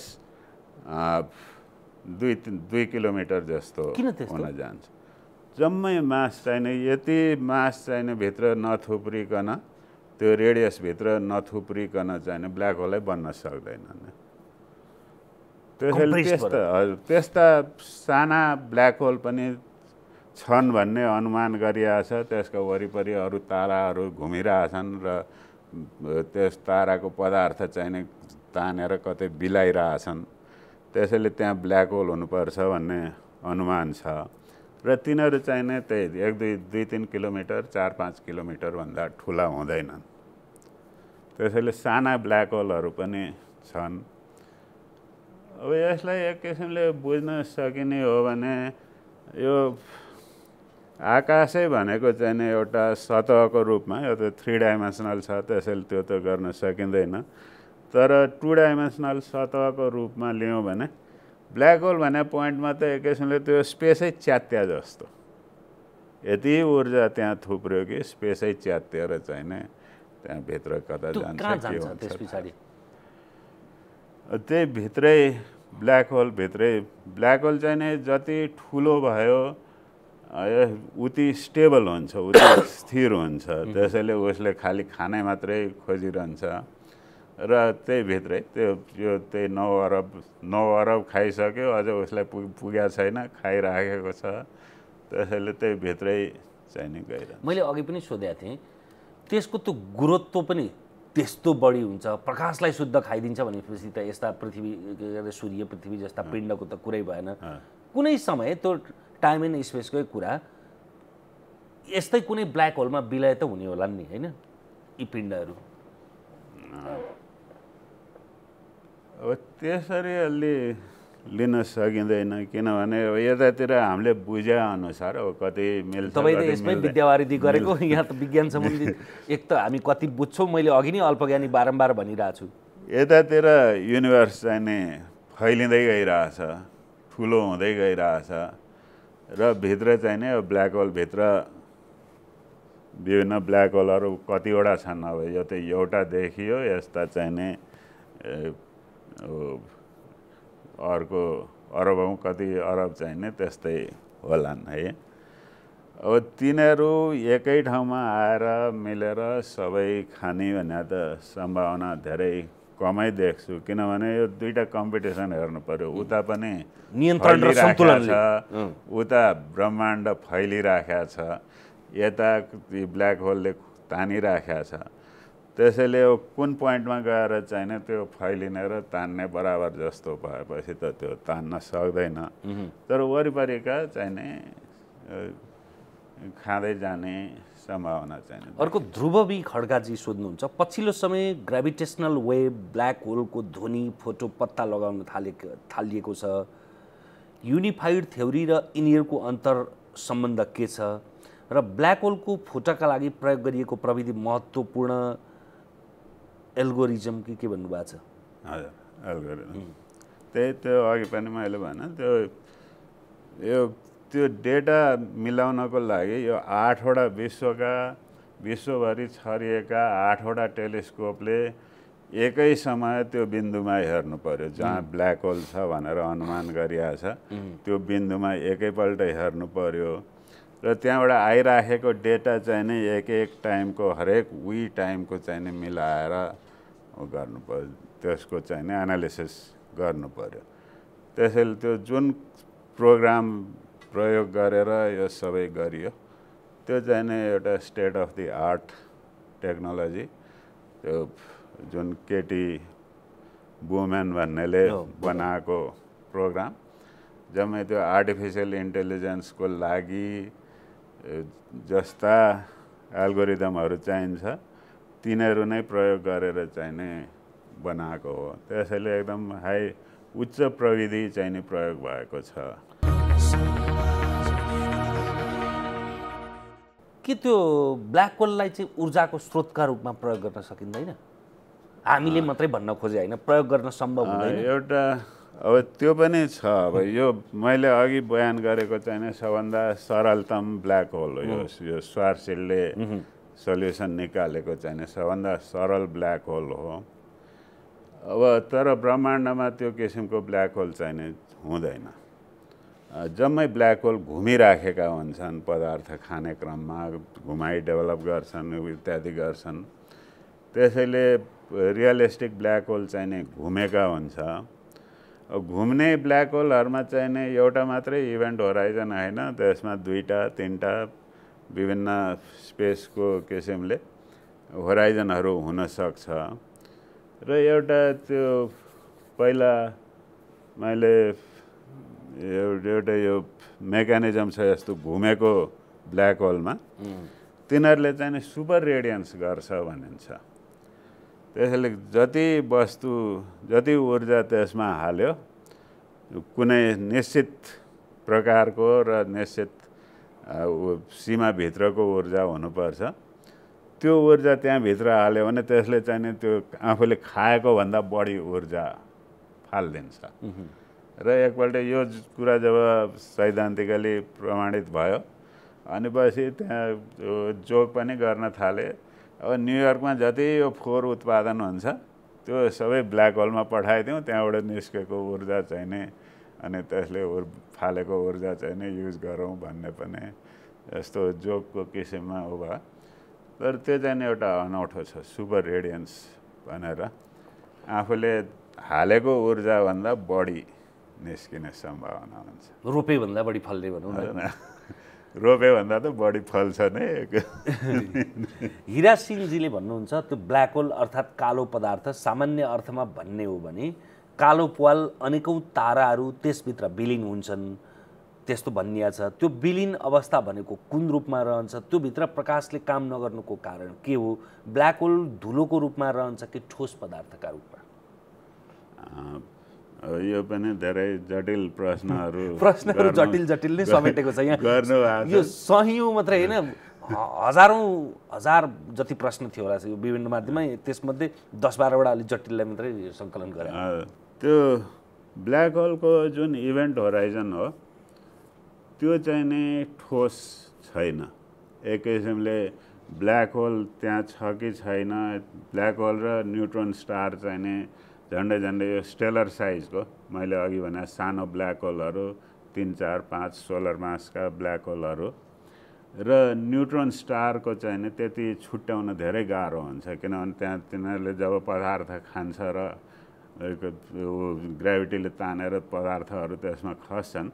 दुई दुई किलोमिटर जस्तो हुन जान्छ जम्मै मास चाहिने यति मास चाहिने भित्र नथुप्रिकन त्यो रेडियसभित्र नथुप्रिकन चाहिने ब्ल्याक होलै बन्न सक्दैनन् त्यसैले त्यस्ता हजुर त्यस्ता साना ब्ल्याक होल पनि छन् भन्ने अनुमान गरिएको छ त्यसका वरिपरि अरू ताराहरू घुमिरहेछन् र त्यस ताराको पदार्थ चाहिने तानेर कतै बिलाइरहेछन् त्यसैले त्यहाँ ब्ल्याक होल हुनुपर्छ भन्ने अनुमान छ र तिनीहरू चाहिने त्यही एक दुई दुई तिन किलोमिटर चार पाँच किलोमिटरभन्दा ठुला हुँदैनन् त्यसैले साना ब्ल्याक होलहरू पनि छन् अब यसलाई एक किसिमले बुझ्न सकिने हो भने यो आकाशै भनेको चाहिँ एउटा सतहको रूपमा यो त थ्री डाइमेन्सनल छ त्यसैले त्यो त गर्न सकिँदैन तर टु डाइमेन्सनल सतहको रूपमा लियौँ भने ब्ल्याक होल भन्ने पोइन्टमा त एक किसिमले त्यो स्पेसै च्यात्या जस्तो यति ऊर्जा त्यहाँ थुप्र्यो कि स्पेसै च्यातेर चाहिने त्यहाँ भित्र कता जान्छ के हुन्छ त्यही भित्रै ब्ल्याक होल भित्रै ब्ल्याक होल चाहिने जति ठुलो भयो उति स्टेबल हुन्छ उति स्थिर हुन्छ त्यसैले उसले खालि खाने मात्रै खोजिरहन्छ र त्यही भित्रै त्यो यो त्यही नौ अरब नौ अरब खाइसक्यो अझ उसलाई पुग पुगेको छैन खाइराखेको छ त्यसैले त्यही भित्रै चाहिने गइरहन्छ मैले अघि पनि सोधेको थिएँ त्यसको त्यो गुरुत्व पनि त्यस्तो बढी हुन्छ प्रकाशलाई शुद्ध खाइदिन्छ भनेपछि त यस्ता पृथ्वी सूर्य पृथ्वी जस्ता पिण्डको त कुरै भएन कुनै समय त्यो टाइम एन्ड स्पेसकै कुरा यस्तै कुनै ब्ल्याक होलमा विलय त हुने होला नि हैन यी पिण्डहरू अब त्यसरी अलि लिन सकिँदैन किनभने यतातिर हामीले बुझे अनुसार अब कति मिल्छ तपाईँ त यसमै विद्यावारिधि गरेको यहाँ त विज्ञान सम्बन्धी एक त हामी कति बुझ्छौँ मैले अघि नै अल्पज्ञानी बारम्बार भनिरहेको छु यतातिर युनिभर्स चाहिँ नि फैलिँदै गइरहेछ ठुलो हुँदै गइरहेछ र भित्र चाहिँ नि ब्ल्याक होलभित्र विभिन्न ब्ल्याक होलहरू कतिवटा छन् अब यो त एउटा देखियो यस्ता चाहिँ नि अर्को अरबौँ कति अरब चाहिने त्यस्तै होलान् है अब तिनीहरू एकै ठाउँमा आएर मिलेर सबै खाने भने त सम्भावना धेरै कमै देख्छु किनभने यो दुईटा कम्पिटिसन हेर्नु पर्यो उता पनि नियन्त्रण र सन्तुलन छ उता ब्रह्माण्ड फैलिराखेको छ यता ब्ल्याक होलले तानिराखेको छ त्यसैले कुन पोइन्टमा गएर चाहिने त्यो फैलिने र तान्ने बराबर जस्तो भएपछि त त्यो तान्न सक्दैन तर वरिपरिका चाहिने खाँदै जाने सम्भावना चाहिने अर्को ध्रुवबी खड्गाजी सोध्नुहुन्छ पछिल्लो समय ग्राभिटेसनल वेभ ब्ल्याक होलको ध्वनि फोटो पत्ता लगाउन थालेको थालिएको छ युनिफाइड थ्योरी र यिनीहरूको अन्तर सम्बन्ध के छ र ब्ल्याक होलको फोटाका लागि प्रयोग गरिएको प्रविधि महत्त्वपूर्ण एल्गोरिजम के के भन्नुभएको छ हजुर एल्गोरिजम त्यही त्यो अघि पनि मैले भने त्यो यो त्यो डेटा मिलाउनको लागि यो आठवटा विश्वका विश्वभरि छरिएका आठवटा टेलिस्कोपले एकै समय त्यो बिन्दुमा हेर्नु पर्यो जहाँ ब्ल्याक होल छ भनेर अनुमान गरिएको छ त्यो बिन्दुमा एकैपल्ट हेर्नु पर्यो र त्यहाँबाट आइराखेको डेटा चाहिँ नि एक एक टाइमको हरेक वी टाइमको चाहिँ नि मिलाएर गर्नु पर्यो त्यसको चाहिँ नि एनालिसिस गर्नु पर्यो त्यसैले त्यो जुन प्रोग्राम प्रयोग गरेर यो सबै गरियो त्यो चाहिँ नि एउटा state of the art technology त्यो जुन केटी वुमेन भन्नेले बनाएको प्रोग्राम जम्मै त्यो आर्टिफिसियल इन्टेलिजेन्सको लागि जस्ता एल्गोरिदमहरू चाहिन्छ तिनीहरू नै प्रयोग गरेर चाहिने बनाएको हो। त्यसैले एकदम हाई उच्च प्रविधि चाहिने प्रयोग भएको छ। के त्यो ब्ल्याक होललाई चाहिँ ऊर्जाको स्रोतका रूपमा प्रयोग गर्न सकिँदैन? हामीले मात्रै भन्न खोजे होइन, प्रयोग गर्न सम्भव हुँदैन? एउटा अब त्यो पनि छ। अब यो मैले अघि बयान गरेको चाहिँ सबभन्दा सरलतम ब्ल्याक होल हो। यो यो स्वार्सिलले सल्युसन निकालेको चाहिँ सबभन्दा सरल ब्ल्याक होल हो। अब तर ब्रह्माण्डमा त्यो किसिमको ब्ल्याक होल चाहिँ हुँदैन। जम्मै ब्ल्याक होल घुमिराखेका हुन्छन्, पदार्थ खाने क्रममा घुमाइ डेभलप गर्छन् इत्यादि गर्छन्। त्यसैले रियलिस्टिक ब्ल्याक होल चाहिँ घुमेका हुन्छ। घुम्ने ब्ल्याक होलहरूमा चाहिने एउटा मात्रै इभेन्ट होराइजन होइन, त्यसमा दुईटा तिनवटा विभिन्न स्पेसको किसिमले होराइजनहरू हुन सक्छ। र एउटा त्यो पहिला मैले एउटा यो मेकानिजम छ यस्तो घुमेको ब्ल्याक होलमा तिनीहरूले चाहिँ सुपर रेडियन्स गर्छ भनिन्छ। त्यसैले जति वस्तु जति ऊर्जा त्यसमा हाल्यो कुनै निश्चित प्रकारको र निश्चित सीमाभित्रको ऊर्जा हुनुपर्छ। त्यो ऊर्जा त्यहाँभित्र हाल्यो भने त्यसले चाहिँ त्यो आफूले खाएको भन्दा बढी ऊर्जा फालिदिन्छ। र एकपल्ट यो कुरा जब सैद्धान्तिकली प्रमाणित भयो अनि पछि त्यहाँ जोक पनि गर्न थाले। अब न्युयोर्कमा जति यो फोहोर उत्पादन हुन्छ त्यो सबै ब्ल्याक होलमा पठाइदिउँ, त्यहाँबाट निस्केको ऊर्जा चाहिने अनि त्यसले उर फालेको ऊर्जा चाहिने युज गरौँ भन्ने पनि यस्तो जोकको किसिममा हो भयो। तर त्यो चाहिँ एउटा अनौठो छ सुपर रेडियन्स भनेर आफूले हालेको ऊर्जाभन्दा बढी निस्किने सम्भावना हुन्छ। रोपेभन्दा बढी फल्ने भनौँ न। रोपेभन्दा त बढी फल्छ नै। हिरा सिंहजीले भन्नुहुन्छ त्यो ब्ल्याक होल अर्थात् कालो पदार्थ सामान्य अर्थमा भन्ने हो भने कालो प्वाल अनेकौँ ताराहरू त्यसभित्र विलिन हुन्छन् त्यस्तो भनिया छ। त्यो विलिन अवस्था भनेको कुन रूपमा रहन्छ? त्योभित्र प्रकाशले काम नगर्नुको कारण के हो? ब्ल्याक होल धुलोको रूपमा रहन्छ कि ठोस पदार्थका रूपमा? यो पनि धेरै जटिल प्रश्नहरू प्रश्नहरू जटिल जटिल नै समेटेको छ यहाँ। गर्नु यो सयौँ मात्रै होइन, हजारौँ हजार जति प्रश्न थियो होला यो विभिन्न माध्यममा, त्यसमध्ये दस बाह्रवटा अलिक जटिललाई मात्रै सङ्कलन गरे। त्यो ब्ल्याक होलको जुन इभेन्ट होराइजन हो त्यो चाहिँ नै ठोस छैन। एक किसिमले ब्ल्याक होल त्यहाँ छ कि छैन, ब्ल्याक होल र न्युट्रोन स्टार चाहिँ नै झन्डै झन्डै यो स्टेलर साइजको मैले अघि भने सानो ब्ल्याक होलहरू तिन चार पाँच सोलर मासका ब्ल्याक होलहरू र न्युट्रोन स्टारको चाहिँ नि त्यति छुट्याउन धेरै गाह्रो हुन्छ। किनभने त्यहाँ तिनीहरूले जब पदार्थ खान्छ र ग्राभिटीले तानेर पदार्थहरू त्यसमा खस्छन्,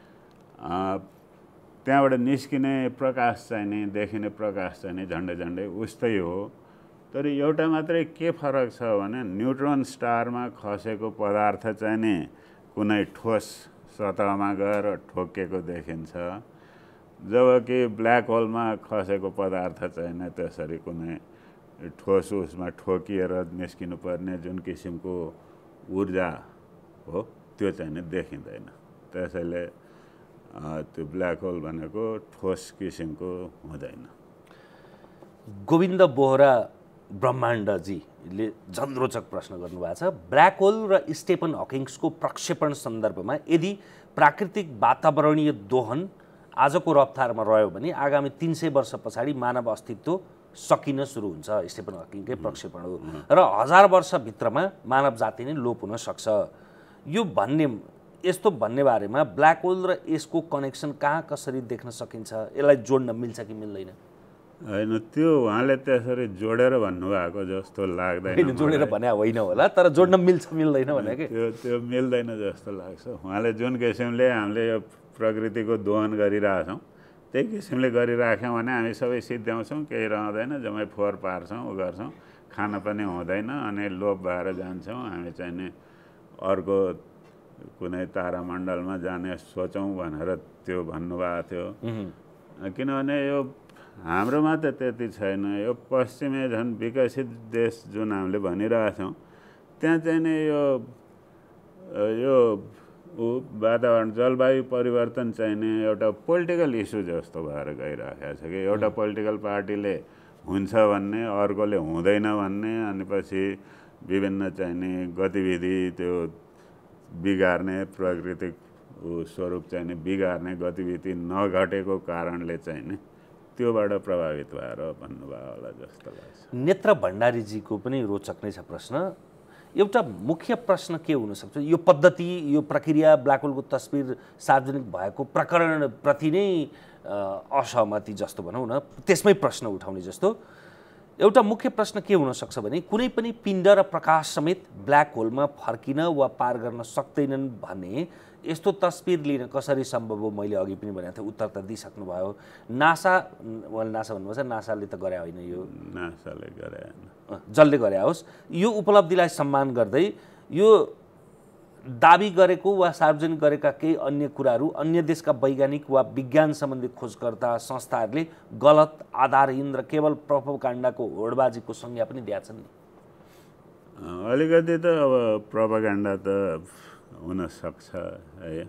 त्यहाँबाट निस्किने प्रकाश चाहिँ नि देखिने प्रकाश चाहिँ नि झन्डै झन्डै उस्तै हो। तर एउटा मात्रै के फरक छ भने न्युट्रोन स्टारमा खसेको पदार्थ चाहिँ नि कुनै ठोस सतहमा गएर ठोकिएको देखिन्छ, जबकि ब्ल्याक होलमा खसेको पदार्थ चाहिँ नि त्यसरी कुनै ठोस उसमा ठोकिएर निस्किनुपर्ने जुन किसिमको ऊर्जा हो त्यो चाहिँ नि देखिँदैन। त्यसैले त्यो ब्ल्याक होल भनेको ठोस किसिमको हुँदैन। गोविन्द बोहरा ब्रह्माण्डजीले झन्रोचक प्रश्न गर्नुभएको छ। ब्ल्याक होल र स्टेफन हकिङ्सको प्रक्षेपण सन्दर्भमा यदि प्राकृतिक वातावरणीय दोहन आजको रफ्तारमा रह्यो भने आगामी तीन सय वर्ष पछाडि मानव अस्तित्व सकिन सुरु हुन्छ। स्टेफन हकिङकै प्रक्षेपण हो र हजार वर्षभित्रमा मानव जाति नै लोप हुन सक्छ। यो भन्ने यस्तो भन्ने बारेमा ब्ल्याक होल र यसको कनेक्सन कहाँ कसरी देख्न सकिन्छ? यसलाई जोड्न मिल्छ कि मिल्दैन? होइन, त्यो उहाँले त्यसरी जोडेर भन्नुभएको जस्तो लाग्दैन। जोडेर भने होइन होला, तर जोड्न मिल्छ मिल्दैन भने कि त्यो त्यो मिल्दैन जस्तो लाग्छ। उहाँले जुन किसिमले हामीले यो प्रकृतिको दोहन गरिरहेछौँ त्यही किसिमले गरिराख्यौँ भने हामी सबै सिद्ध्याउँछौँ, केही रहँदैन, जम्मै फोहोर पार्छौँ, उ गर्छौँ, खान पनि हुँदैन अनि लोभ भएर जान्छौँ हामी चाहिँ नि अर्को कुनै तारामण्डलमा जाने सोचौँ भनेर त्यो भन्नुभएको थियो किनभने यो हाम्रोमा त त्यति छैन यो पश्चिमे झन् विकसित देश जुन हामीले भनिरहेछौँ त्यहाँ चाहिँ नि यो यो ऊ वातावरण जलवायु परिवर्तन चाहिँ नि एउटा पोलिटिकल इस्यु जस्तो भएर गइरहेको छ कि एउटा पोलिटिकल पार्टीले हुन्छ भन्ने अर्कोले हुँदैन भन्ने अनि पछि विभिन्न चाहिँ नि गतिविधि त्यो बिगार्ने प्राकृतिक स्वरूप चाहिँ नि बिगार्ने गतिविधि नघटेको कारणले चाहिँ नि त्योबाट प्रभावित भएर भन्नुभयो होला जस्तो लाग्छ। नेत्र भण्डारीजीको पनि रोचक नै छ प्रश्न। एउटा मुख्य प्रश्न के हुनसक्छ, यो पद्धति यो प्रक्रिया ब्ल्याक होलको तस्बिर सार्वजनिक भएको प्रकरणप्रति नै असहमति जस्तो भनौँ न, त्यसमै प्रश्न उठाउने जस्तो एउटा मुख्य प्रश्न के हुनसक्छ भने कुनै पनि पिण्ड र प्रकाश समेत ब्ल्याक होलमा फर्किन वा पार गर्न सक्दैनन् भने यस्तो तस्बिर लिन कसरी सम्भव हो? मैले अघि पनि भनेको थिएँ, उत्तर त दिइसक्नुभयो। नासा उहाँले नासा भन्नुभएको छ, नासाले त गरे होइन, यो नासाले गरे होइन, जसले गरे होस्। यो उपलब्धिलाई सम्मान गर्दै यो दाबी गरेको वा सार्वजनिक गरेका केही अन्य कुराहरू अन्य देशका वैज्ञानिक वा विज्ञान सम्बन्धी खोजकर्ता संस्थाहरूले गलत, आधारहीन र केवल प्रोपोगेन्डाको होडबाजीको संज्ञा पनि दिएका छन्। अलिकति त अब प्रोपोगेन्डा त हुनसक्छ है,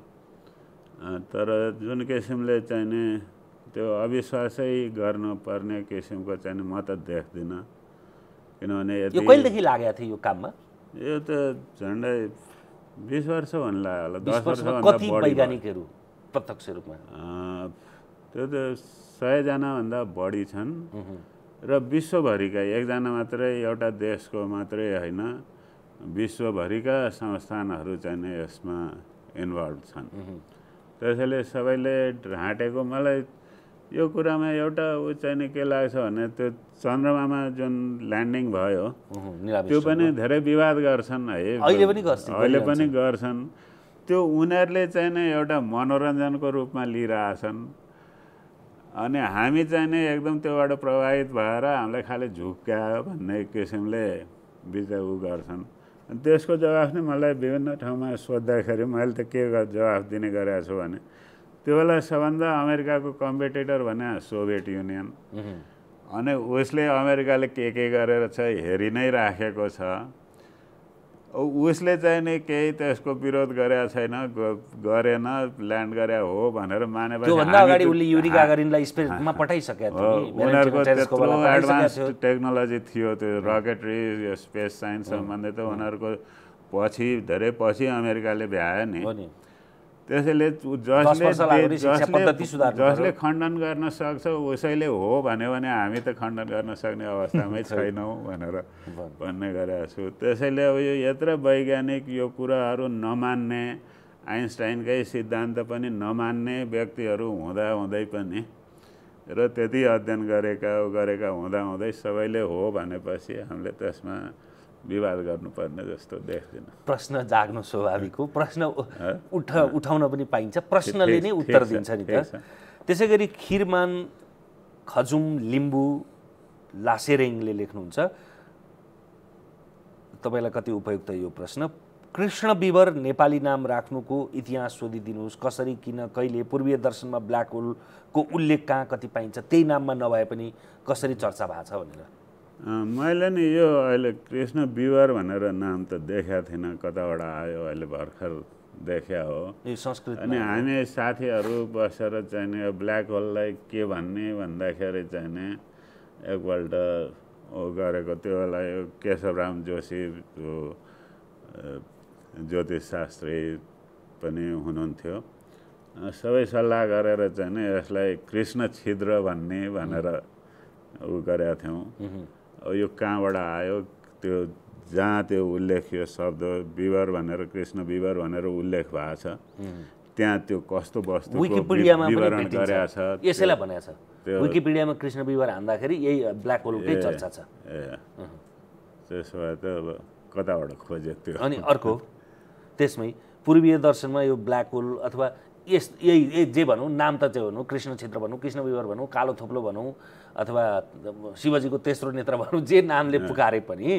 तर जुन किसिमले चाहिँ नि त्यो अविश्वासै गर्नुपर्ने किसिमको चाहिँ म त देख्दिनँ। किनभने यो कहिलेदेखि लागेको थियो यो काममा? यो त झन्डै बिस वर्ष भन्नु लाग्यो होला, दस वर्षभन्दा कति वैज्ञानिकहरू प्रत्यक्ष रूपमा? त्यो त सयजनाभन्दा बढी छन् र विश्वभरिका, एकजना मात्रै एउटा देशको मात्रै होइन, विश्वभरिका संस्थानहरू चाहिँ नि यसमा इन्भल्भ छन्। त्यसैले सबैले ढाँटेको मलाई यो कुरामा एउटा ऊ चाहिँ नि के लाग्छ भने त्यो चन्द्रमामा जुन ल्यान्डिङ भयो त्यो पनि धेरै विवाद गर्छन् है, अहिले पनि गर्छन् अहिले पनि गर्छन्। त्यो उनीहरूले चाहिँ नि एउटा मनोरञ्जनको रूपमा लिइरहेछन् अनि हामी चाहिँ नि एकदम त्योबाट प्रभावित भएर हामीलाई खालि झुक्क्यायो भन्ने किसिमले विचार ऊ गर्छन्। त्यसको जवाफ नै मलाई विभिन्न ठाउँमा सोद्धाखेरि मैले त के जवाफ दिने गरेको छु भने त्यो बेला सबभन्दा अमेरिकाको कम्पिटिटर भने सोभियत युनियन, अनि उसले अमेरिकाले के के गरेर चाहिँ हेरि नै राखेको छ, उसले चाहिँ नि केही त्यसको विरोध गरेका छैन, गरेन, ल्यान्ड गरे हो भनेर मानेपछि त्योभन्दा अगाडि उसले युरी गागारिनलाई स्पेसमा पठाइसकेको थियो नि। उनीहरूको त्यत्रो एडभान्स टेक्नोलोजी थियो, त्यो रकेटरी स्पेस साइन्स सम्बन्धी त उनीहरूको पछि धेरै पछि अमेरिकाले भ्यायो नि। त्यसैले जसले जसले खण्डन गर्न सक्छ उसैले हो भन्यो भने हामी त खण्डन गर्न सक्ने अवस्थामै छैनौँ भनेर भन्ने गरेको छु। त्यसैले अब यो यत्र वैज्ञानिक यो कुराहरू नमान्ने, आइन्स्टाइनकै सिद्धान्त पनि नमान्ने व्यक्तिहरू हुँदा हुँदै पनि र त्यति अध्ययन गरेका गरेका हुँदा हुँदै सबैले हो भनेपछि हामीले त्यसमा विवाद गर्नुपर्ने जस्तो देख्दिन। प्रश्न जाग्नु स्वाभाविक हो, प्रश्न उठ उठाउन पनि पाइन्छ, प्रश्नले नै उत्तर दिन्छ नि त। त्यसै गरी खिरमान खजुम लिम्बू लासेरेङले लेख्नुहुन्छ, तपाईँलाई कति उपयुक्त यो प्रश्न। कृष्ण विवर नेपाली नाम राख्नुको इतिहास सोधिदिनुहोस्, कसरी, किन, कहिले, पूर्वीय दर्शनमा ब्ल्याक होलको उल्लेख कहाँ कति पाइन्छ, त्यही नाममा नभए पनि कसरी चर्चा भएको छ भनेर। मैले नि यो अहिले कृष्ण विवर भनेर नाम त देखेको थिइनँ, कताबाट आयो अहिले भर्खर देखा हो यो संस्कृत। अनि हामी साथीहरू बसेर चाहिँ नि ब्ल्याक होललाई के भन्ने भन्दाखेरि चाहिँ नि एकपल्ट ऊ गरेको, त्यो बेला यो केशवराम जोशी जो ज्योतिष शास्त्री पनि हुनुहुन्थ्यो, सबै सल्लाह गरेर चाहिँ नि यसलाई कृष्ण छिद्र भन्ने भनेर ऊ गरेका थियौँ। यो कहाँबाट आयो, त्यो जहाँ त्यो उल्लेख्य शब्द विवर भनेर कृष्ण विवर भनेर उल्लेख भएको छ त्यहाँ त्यो कस्तो वस्तुको विवरण गरेको छ यसैलाई भनेको छ। विकिपिडियामा कृष्ण विवर हान्दाखेरि यही ब्ल्याक होलकै चर्चा छ। ए त्यसो भए त अब कताबाट खोजे त्यो। अनि अर्को त्यसमै पूर्वीय दर्शनमा यो ब्ल्याक होल अथवा यस यही जे भनौँ नाम त चाहिँ भनौँ कृष्ण क्षेत्र भनौँ कृष्ण विवर भनौँ कालो थोप्लो भनौँ अथवा शिवजीको तेस्रो नेत्र भनौँ जे नामले पुकारे पनि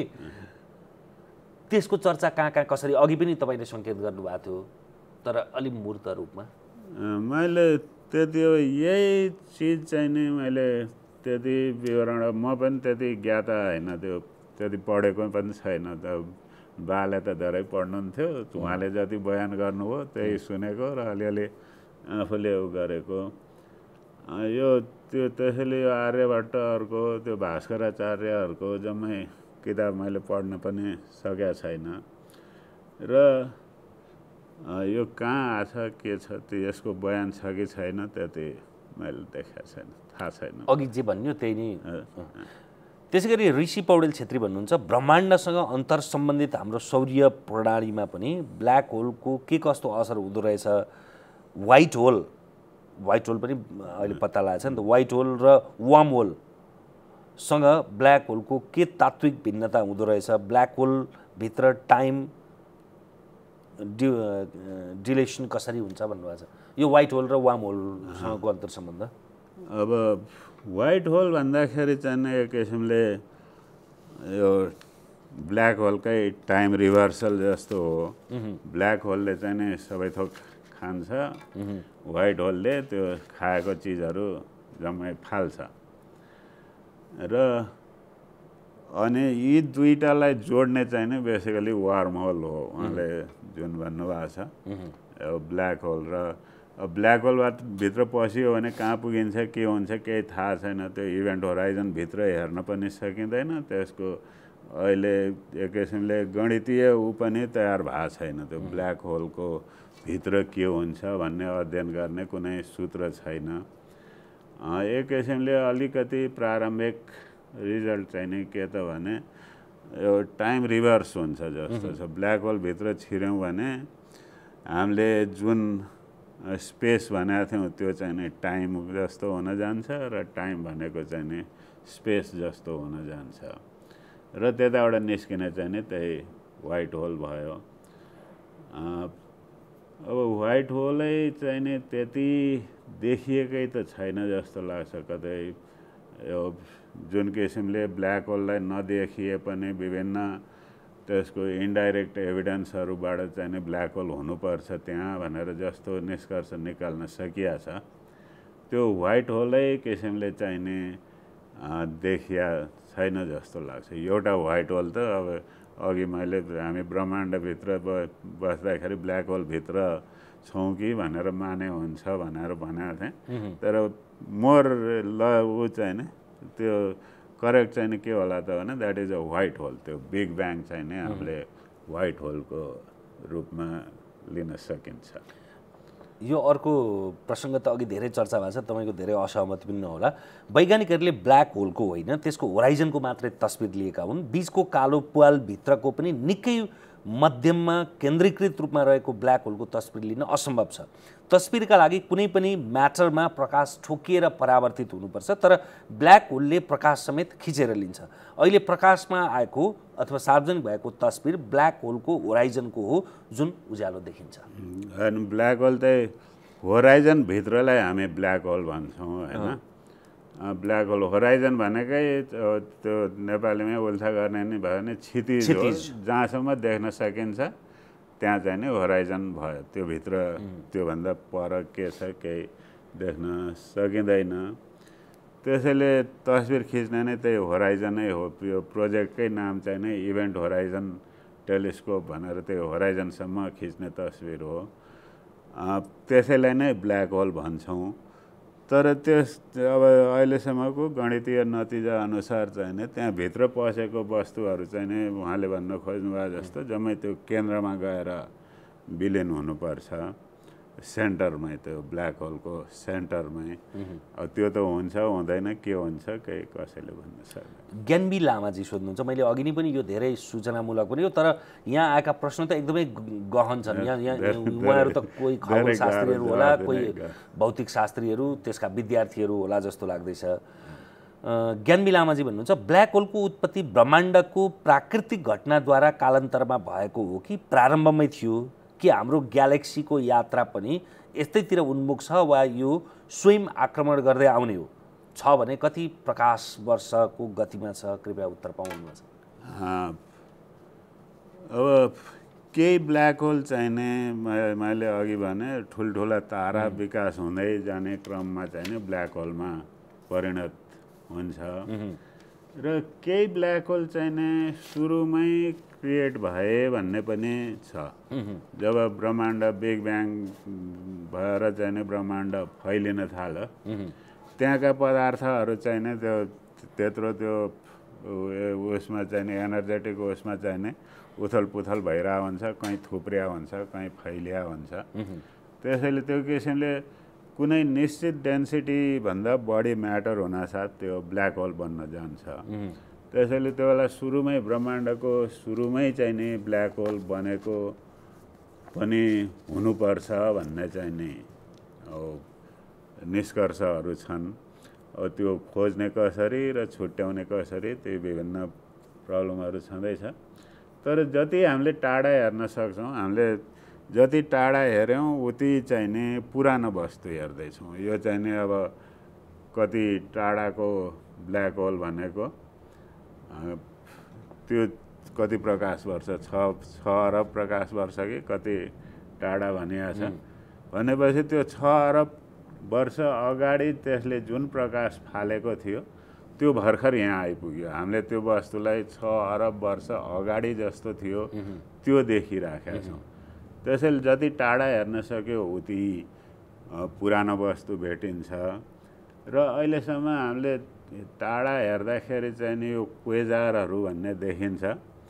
त्यसको चर्चा कहाँ कहाँ कसरी अघि पनि तपाईँले सङ्केत गर्नुभएको थियो तर अलि मूर्त रूपमा मैले त्यति यही चिज चाहिँ नि मैले त्यति विवरण म पनि त्यति ज्ञाता होइन त्यो त्यति पढेको पनि छैन त बाले त धेरै पढ्नुहुन्थ्यो उहाँले जति बयान गर्नुभयो त्यही सुनेको र अलिअलि आफूले उ गरेको यो त्यो त्यसैले यो आर्यभट्टहरूको त्यो भास्कराचार्यहरूको जम्मै किताब मैले पढ्न पनि सकेको छैन र यो कहाँ आछ के छ त्यो यसको बयान छ कि छैन त्यति मैले देखाएको छैन थाहा छैन अघि जे भन्यो त्यही नै त्यसै गरी ऋषि पौडेल छेत्री भन्नुहुन्छ ब्रह्माण्डसँग अन्तर सम्बन्धित हाम्रो सौर्य प्रणालीमा पनि ब्ल्याक होलको के कस्तो असर हुँदो रहेछ व्हाइट होल व्हाइट होल पनि अहिले पत्ता लागेको छ नि त व्हाइट होल र वार्म होलसँग ब्ल्याक होलको के तात्विक भिन्नता हुँदो रहेछ ब्ल्याक होलभित्र टाइम डि डिलेसन कसरी हुन्छ भन्नुभएको छ यो व्हाइट होल र वार्म होलसँगको अन्तर सम्बन्ध अब व्हाइट होल भन्दाखेरि चाहिँ एक किसिमले यो ब्ल्याक होलकै टाइम रिभर्सल जस्तो हो ब्ल्याक होलले चाहिँ नि सबै थोक खान्छ व्हाइट होलले त्यो खाएको चिजहरू जम्मै फाल्छ र अनि यी दुईटालाई जोड्ने चाहिँ नि बेसिकली वार्म होल हो उहाँले जुन भन्नुभएको छ ब्ल्याक होल र ब्ल्याक होल भित्र पसियो भने कहाँ पुगिन्छ के हुन्छ केही थाहा छैन त्यो इभेन्ट होराइजनभित्र हेर्न पनि सकिँदैन त्यसको अहिले एक किसिमले गणितीय ऊ पनि तयार भएको छैन त्यो ब्ल्याक होलको भित्र के हुन्छ भन्ने अध्ययन गर्ने कुनै सूत्र छैन एक किसिमले अलिकति प्रारम्भिक रिजल्ट चाहिँ नि के त भने यो टाइम रिभर्स हुन्छ जस्तो छ ब्ल्याक होलभित्र छिर्यौँ भने हामीले जुन स्पेस भनेको थियौँ त्यो चाहिँ नि टाइम जस्तो हुन जान्छ र टाइम भनेको चाहिँ नि स्पेस जस्तो हुन जान्छ र त्यताबाट निस्किने चाहिँ नि त्यही व्हाइट होल भयो अब व्हाइट होलै चाहिँ नि त्यति देखिएकै त छैन जस्तो लाग्छ कतै यो जुन किसिमले ब्ल्याक होललाई नदेखिए पनि विभिन्न त्यसको इन्डाइरेक्ट एभिडेन्सहरूबाट चाहिँ नि ब्ल्याक होल हुनुपर्छ त्यहाँ भनेर जस्तो निष्कर्ष निकाल्न सकिया छ त्यो व्हाइट होलै किसिमले चाहिँ नि देखिया छैन जस्तो लाग्छ एउटा व्हाइट होल त अब अघि मैले हामी ब्रह्माण्डभित्र बस्दाखेरि ब्ल्याक होलभित्र छौँ कि भनेर माने हुन्छ भनेर भनेको थिएँ तर मोर ल ऊ चाहिँ नि त्यो करेक्ट चाहिँ नि के होला त भने that is a white hole त्यो बिग ब्याङ चाहिँ नि हामीले व्हाइट होलको रूपमा लिन सकिन्छ यो अर्को प्रसङ्ग त अघि धेरै चर्चा भएको छ तपाईँको धेरै असहमति पनि नहोला वैज्ञानिकहरूले ब्ल्याक होलको होइन त्यसको होराइजनको मात्रै तस्बिर लिएका हुन् बीचको कालो प्वालभित्रको पनि निकै मध्यममा केन्द्रीकृत रूपमा रहेको ब्ल्याक होलको तस्बिर लिन असम्भव छ तस्बिरका लागि कुनै पनि म्याटरमा प्रकाश ठोकिएर परावर्तित हुनुपर्छ तर ब्ल्याक होलले प्रकाश समेत खिचेर लिन्छ अहिले प्रकाशमा आएको अथवा सार्वजनिक भएको तस्बिर ब्ल्याक होलको होराइजनको हो जुन उज्यालो देखिन्छ अनि ब्ल्याक होल चाहिँ होराइजनभित्रलाई हामी ब्ल्याक होल भन्छौँ होइन ब्ल्याक होल होराइजन भनेकै त्यो नेपालीमै उल्था गर्ने नि भयो भने क्षितिज हो जहाँसम्म देख्न सकिन्छ त्यहाँ चाहिँ नि होराइजन भयो त्यो भित्र त्योभन्दा पर के छ केही देख्न सकिँदैन त्यसैले तस्बिर खिच्ने नै त्यही होराइजनै हो यो प्रोजेक्टकै नाम चाहिँ नि इभेन्ट होराइजन टेलिस्कोप भनेर त्यो होराइजनसम्म खिच्ने तस्बिर हो त्यसैलाई नै ब्ल्याक होल भन्छौँ तर त्यस अब अहिलेसम्मको गणितीय नतिजा अनुसार चाहिँ नि त्यहाँभित्र पसेको वस्तुहरू चाहिँ नि उहाँले भन्न खोज्नुभयो जस्तो जम्मै त्यो केन्द्रमा गएर विलिन हुनुपर्छ सेन्टरमै त्यो ब्ल्याक होलको सेन्टरमै अब त्यो त हुन्छ हुँदैन के हुन्छ केही कसैले भन्न सक्दैन ज्ञानबी लामाजी सोध्नुहुन्छ मैले अघि नै पनि यो धेरै सूचनामूलक पनि हो तर यहाँ आएका प्रश्न त एकदमै गहन छन् यहाँ यहाँ उहाँहरू त कोही खगोलशास्त्रीहरू होला कोही भौतिक शास्त्रीहरू त्यसका विद्यार्थीहरू होला जस्तो लाग्दैछ ज्ञानबी लामाजी भन्नुहुन्छ ब्ल्याक होलको उत्पत्ति ब्रह्माण्डको प्राकृतिक घटनाद्वारा कालान्तरमा भएको हो कि प्रारम्भमै थियो कि हाम्रो ग्यालेक्सीको यात्रा पनि यस्तैतिर उन्मुख छ वा यो स्वयं आक्रमण गर्दै आउने हो छ भने कति प्रकाश वर्षको गतिमा छ? कृपया उत्तर पाउनुहुन्छ। अब केही ब्ल्याक होल चाहिने मैले अघि भने ठुल्ठुला तारा विकास हुँदै जाने क्रममा चाहिने ब्ल्याक होलमा परिणत हुन्छ र केही ब्ल्याक होल चाहिने सुरुमै क्रिएट भए भन्ने पनि छ। जब ब्रह्माण्ड बिग ब्याङ भएर चाहिने ब्रह्माण्ड फैलिन थाल्यो त्यहाँका पदार्थहरू चाहिने त्यो त्यत्रो त्यो उसमा चाहिने एनर्जेटिक उसमा चाहिने उथल पुथल भइरहेको हुन्छ, कहीँ थुप्रिया हुन्छ, कहीँ फैलिया हुन्छ। त्यसैले त्यो किसिमले कुनै निश्चित डेन्सिटीभन्दा बढी म्याटर हुनासाथ त्यो ब्ल्याक होल बन्न जान्छ। त्यसैले त्यो बेला सुरुमै ब्रह्माण्डको सुरुमै चाहिने ब्ल्याक होल बनेको पनि हुनुपर्छ भन्ने चाहिने निष्कर्षहरू छन्। त्यो खोज्ने कसरी र छुट्याउने कसरी त्यो विभिन्न प्रब्लमहरू छँदैछ। तर जति हामीले टाढा हेर्न सक्छौँ, हामीले जति टाढा हेऱ्यौँ उति चाहिने पुरानो वस्तु हेर्दैछौँ। यो चाहिने अब कति टाढाको ब्ल्याक होल भनेको त्यो कति प्रकाश वर्ष छ छ अरब प्रकाश वर्ष कि कति टाढा भनिएको छ भनेपछि त्यो छ अरब वर्ष अगाडि त्यसले जुन प्रकाश फालेको थियो त्यो भर्खर यहाँ आइपुग्यो। हामीले त्यो वस्तुलाई छ अरब वर्ष अगाडि जस्तो थियो त्यो देखिराखेका छौँ। त्यसैले जति टाढा हेर्न सक्यो उति पुरानो वस्तु भेटिन्छ र अहिलेसम्म हामीले टाढा हेर्दाखेरि चाहिँ नि यो क्वेजारहरू भन्ने देखिन्छ।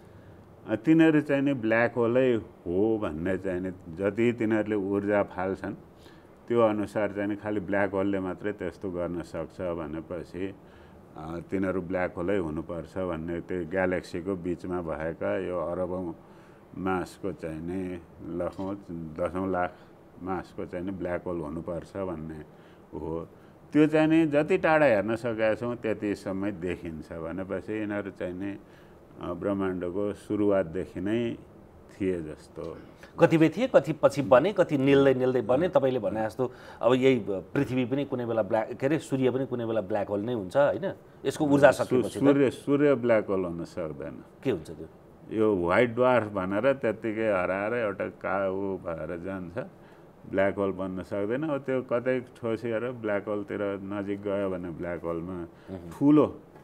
तिनीहरू चाहिँ नि ब्ल्याक होलै हो भन्ने चाहिँ नि जति तिनीहरूले ऊर्जा फाल्छन् त्यो अनुसार चाहिँ नि खालि ब्ल्याक होलले मात्रै त्यस्तो गर्न सक्छ भनेपछि तिनीहरू ब्ल्याक होलै हुनुपर्छ भन्ने त्यो ग्यालेक्सीको बिचमा भएका यो अरबौँ मासको चाहिँ नि लाखौँ दसौँ लाख मासको चाहिँ नि ब्ल्याक होल हुनुपर्छ भन्ने हो। त्यो चाहिँ नि जति टाढा हेर्न सकेका छौँ त्यतिसम्मै देखिन्छ भनेपछि यिनीहरू चाहिँ नि ब्रह्माण्डको सुरुवातदेखि नै थिए जस्तो। कतिपय थिए, कति पछि बने, कति निल्दै निल्दै बने। तपाईँले भने जस्तो अब यही पृथ्वी पनि कुनै बेला ब्ल्याक के अरे सूर्य पनि कुनै बेला ब्ल्याक होल नै हुन्छ होइन? यसको ऊर्जा सकिएपछि सूर्य सूर्य ब्ल्याक होल हुन सक्दैन। के हुन्छ त्यो? यो व्हाइट ड्वार्फ भनेर त्यत्तिकै हराएर एउटा का ऊ भएर जान्छ, ब्ल्याक होल बन्न सक्दैन। अब त्यो कतै ठोसिएर ब्ल्याक होलतिर नजिक गयो भने ब्ल्याक होलमा ठुलो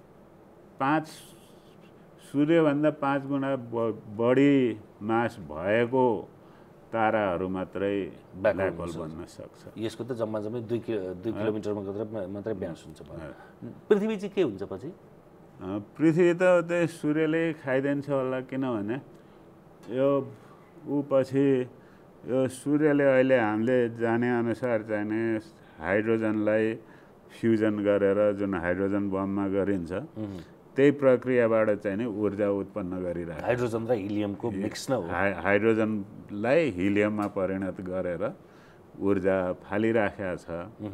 पाँच सूर्यभन्दा पाँच गुणा बढी मास भएको ताराहरू मात्रै ब्ल्याक होल बन्न सक्छ। यसको त जम्मा जम्मै दुई किलो दुई किलोमिटरमा मात्रै व्यास हुन्छ। पृथ्वी चाहिँ के हुन्छ पछि? पृथ्वी त त्यही सूर्यले खाइदिन्छ होला, किनभने यो ऊ पछि यो सूर्यले अहिले हामीले जानेअनुसार चाहिने हाइड्रोजनलाई फ्युजन गरेर जुन हाइड्रोजन बममा गरिन्छ त्यही प्रक्रियाबाट चाहिँ नि ऊर्जा उत्पन्न गरिरहेको। हाइड्रोजन र हिलियमको मिक्स न हो। हाइड्रोजनलाई हिलियममा परिणत गरेर ऊर्जा फालिराखेको छ।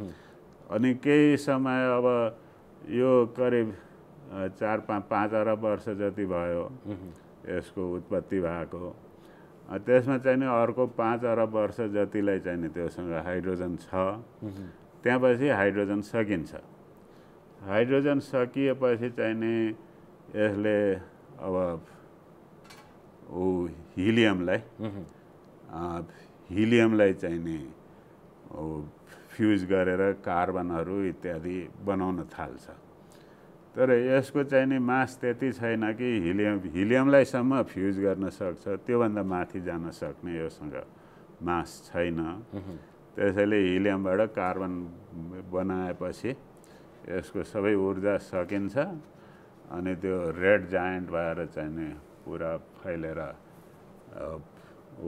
अनि केही समय अब यो करिब चार पाँच पाँच अरब वर्ष जति भयो यसको उत्पत्ति भएको। त्यसमा चाहिँ नि अर्को पाँच अरब वर्ष जतिलाई चाहिँ नि त्योसँग हाइड्रोजन छ। त्यहाँपछि हाइड्रोजन सकिन्छ। हाइड्रोजन सकिएपछि चाहिँ नि यसले अब ऊ हिलियमलाई हिलियमलाई चाहिँ नि फ्युज गरेर कार्बनहरू इत्यादि बनाउन थाल्छ। तर यसको चाहिँ नि मास त्यति छैन कि हिलियम हिलियमलाई सम्म फ्युज गर्न सक्छ, त्योभन्दा माथि जान सक्ने योसँग मास छैन। त्यसैले हिलियमबाट कार्बन बनाएपछि यसको सबै ऊर्जा सकिन्छ अनि त्यो रेड जायन्ट भएर चाहिँ नि पुरा फैलेर ऊ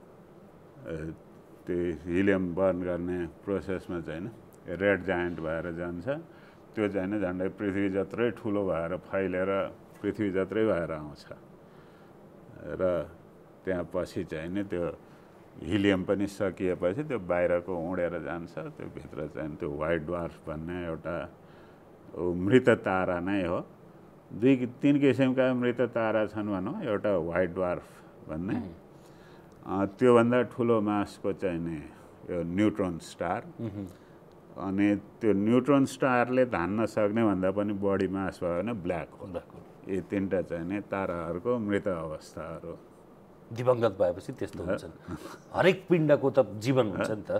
त्यो हिलियम बर्न गर्ने प्रोसेसमा चाहिँ नि रेड जायन्ट भएर जान्छ। त्यो चाहिँ नि झन्डै पृथ्वी जत्रै ठुलो भएर फैलेर पृथ्वी जत्रै भएर आउँछ र त्यहाँ पछि चाहिँ नि त्यो हिलियम पनि सकिएपछि त्यो बाहिरको उडेर जान्छ। त्यो भित्र चाहिँ त्यो व्हाइट ड्वार्फ भन्ने एउटा मृत तारा नै हो। दुई तिन किसिमका मृत तारा छन् भनौँ, एउटा व्हाइट ड्वार्फ भन्ने त्योभन्दा ठुलो मासको चाहिने यो न्युट्रोन स्टार अनि त्यो न्युट्रोन स्टारले धान्न सक्ने भन्दा पनि बढी मास भयो भने ब्ल्याक होल यी तिनवटा चाहिने ताराहरूको मृत अवस्थाहरू दिवंगत भएपछि त्यस्तो हुन्छ हरेक पिण्डको त जीवन हुन्छ नि त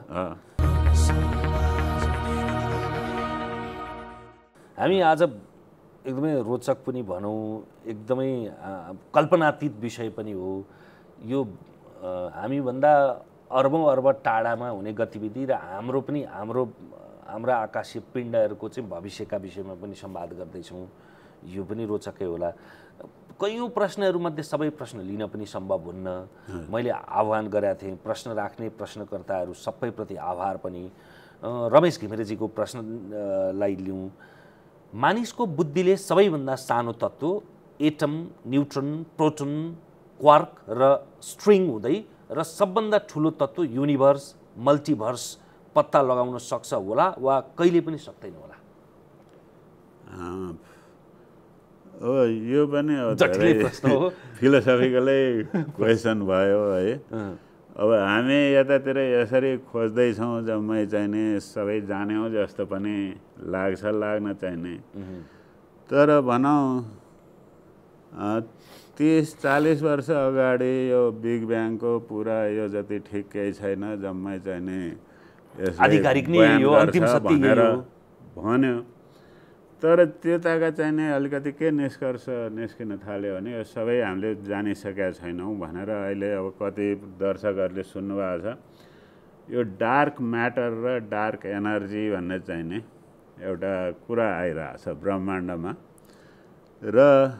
हामी आज एकदमै रोचक पनि भनौँ एकदमै कल्पनातीत विषय पनि हो यो हामीभन्दा अर्बौं अर्ब टाढामा हुने गतिविधि र हाम्रो पनि हाम्रो हाम्रा आकाशीय पिण्डहरूको चाहिँ भविष्यका विषयमा पनि संवाद गर्दैछौँ यो पनि रोचकै होला कयौँ प्रश्नहरूमध्ये सबै प्रश्न लिन पनि सम्भव हुन्न मैले आह्वान गरेका थिएँ प्रश्न राख्ने प्रश्नकर्ताहरू सबैप्रति आभार पनि रमेश घिमिरेजीको प्रश्नलाई लिउँ मानिसको बुद्धिले सबैभन्दा सानो तत्त्व एटम न्युट्रोन प्रोटोन क्वार्क र स्ट्रिङ हुँदै र सबभन्दा ठुलो तत्त्व युनिभर्स मल्टिभर्स पत्ता लगाउन सक्छ होला वा कहिले पनि सक्दैन होला हो यो पनि फिलोसफिकलै क्वेसन भयो है अब हामी यतातिर यसरी खोज्दैछौँ जम्मै चाहिने सबै जान्यौँ जस्तो पनि लाग्छ लाग्न चाहिने तर भनौँ तीस चालीस वर्ष अगाडि यो बिग ब्याङको पुरा यो जति ठिक केही छैन जम्मै चाहिने आधिकारिक नै यो अन्तिम सत्य भनेर भन्यो तर त्यताका चाहिने अलिकति के निष्कर्ष निस्किन थाल्यो भने यो सबै हामीले जानिसकेका छैनौँ भनेर अहिले अब कति दर्शकहरूले सुन्नुभएको छ यो डार्क म्याटर र डार्क एनर्जी भन्ने चाहिने एउटा कुरा आइरहेछ ब्रह्माण्डमा र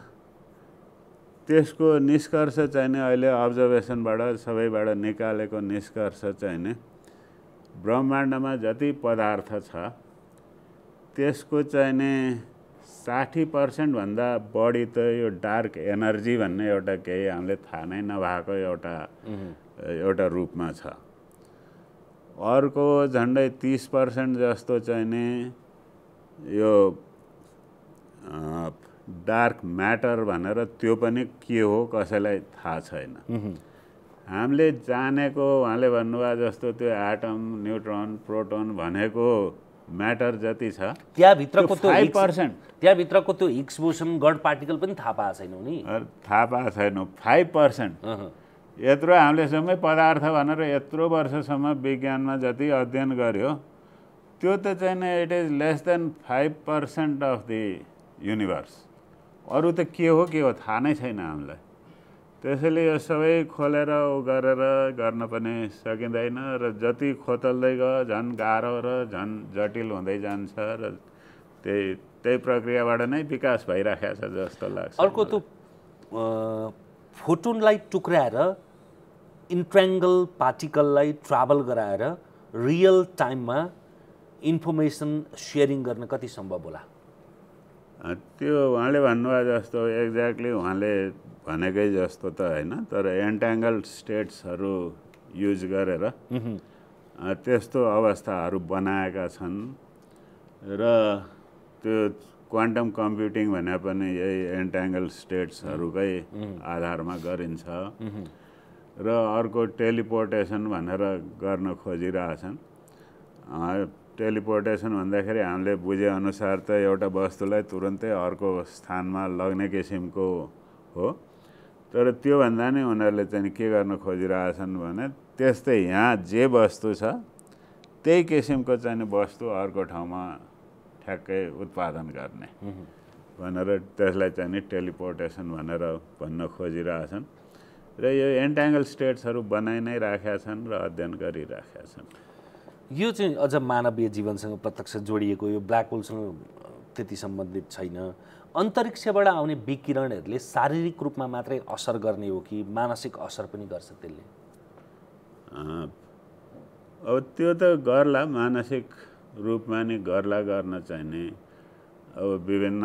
त्यसको निष्कर्ष चाहिने अहिले अब्जर्भेसनबाट सबैबाट निकालेको निष्कर्ष चाहिने ब्रह्माण्डमा जति पदार्थ छ त्यसको चाहिने साठी पर्सेन्ट भन्दा बढी त यो डार्क एनर्जी भन्ने एउटा केही हामीले थाहा नै नभएको एउटा एउटा रूपमा छ अर्को झन्डै तीस पर्सेन्ट जस्तो चाहिने यो डार्क म्याटर भनेर त्यो पनि के हो कसैलाई थाहा छैन हामीले जानेको उहाँले भन्नुभयो जस्तो त्यो एटम न्युट्रोन प्रोटोन भनेको म्याटर जति छ त्यहाँभित्रको त्यो फाइभ पर्सेन्ट त्यहाँभित्रको त्यो हिग्स बोसन गड पार्टिकल पनि थाहा पाएको छैनौँ नि थाहा पाएको छैनौँ फाइभ पर्सेन्ट यत्रो हामीले सबै पदार्थ भनेर यत्रो वर्षसम्म विज्ञानमा जति अध्ययन गर्यो त्यो त चाहिँ it is less than five percent of the universe अरू त के हो के हो थाहा नै छैन हामीलाई त्यसैले यो सबै खोलेर उ गरेर गर्न पनि सकिँदैन र जति खोतल्दै गयो झन् गाह्रो र झन् जटिल हुँदै जान्छ र त्यही त्यही प्रक्रियाबाट नै विकास भइराखेको छ जस्तो लाग्छ अर्को त फोटोनलाई टुक्राएर इन्ट्राङ्गल पार्टिकललाई ट्राभल गराएर रियल टाइममा इन्फर्मेसन सेयरिङ गर्न कति सम्भव होला त्यो उहाँले भन्नुभयो जस्तो एक्ज्याक्टली उहाँले भनेकै जस्तो त होइन तर एन्ट्याङ्गल्ड स्टेट्सहरू युज गरेर त्यस्तो अवस्थाहरू बनाएका छन् र त्यो क्वान्टम कम्प्युटिङ भने पनि यही एन्ट्याङ्गल्ड स्टेट्सहरूकै आधारमा गरिन्छ र अर्को टेलिपोर्टेसन भनेर गर्न खोजिरहेछन् टेलिपोर्टेसन भन्दाखेरि हामीले बुझेअनुसार त एउटा वस्तुलाई तुरन्तै अर्को स्थानमा लग्ने किसिमको हो तर त्योभन्दा नि उनीहरूले चाहिँ के गर्न खोजिरहेछन् भने त्यस्तै यहाँ जे वस्तु छ त्यही किसिमको चाहिँ वस्तु अर्को ठाउँमा ठ्याक्कै उत्पादन गर्ने भनेर त्यसलाई चाहिँ टेलिपोर्टेसन भनेर भन्न खोजिरहेछन् र यो एन्ट्याङ्गल स्टेट्सहरू बनाइ नै राखेका छन् र अध्ययन गरिराखेका छन् यो चाहिँ अझ मानवीय जीवनसँग प्रत्यक्ष जोडिएको यो ब्ल्याक होलसँग त्यति सम्बन्धित छैन अन्तरिक्षबाट आउने विकिरणहरूले शारीरिक रूपमा मात्रै असर गर्ने हो कि मानसिक असर पनि गर्छ त्यसले अब त्यो त गर्ला मानसिक रूपमा नि गर्ला गर्न चाहिने अब विभिन्न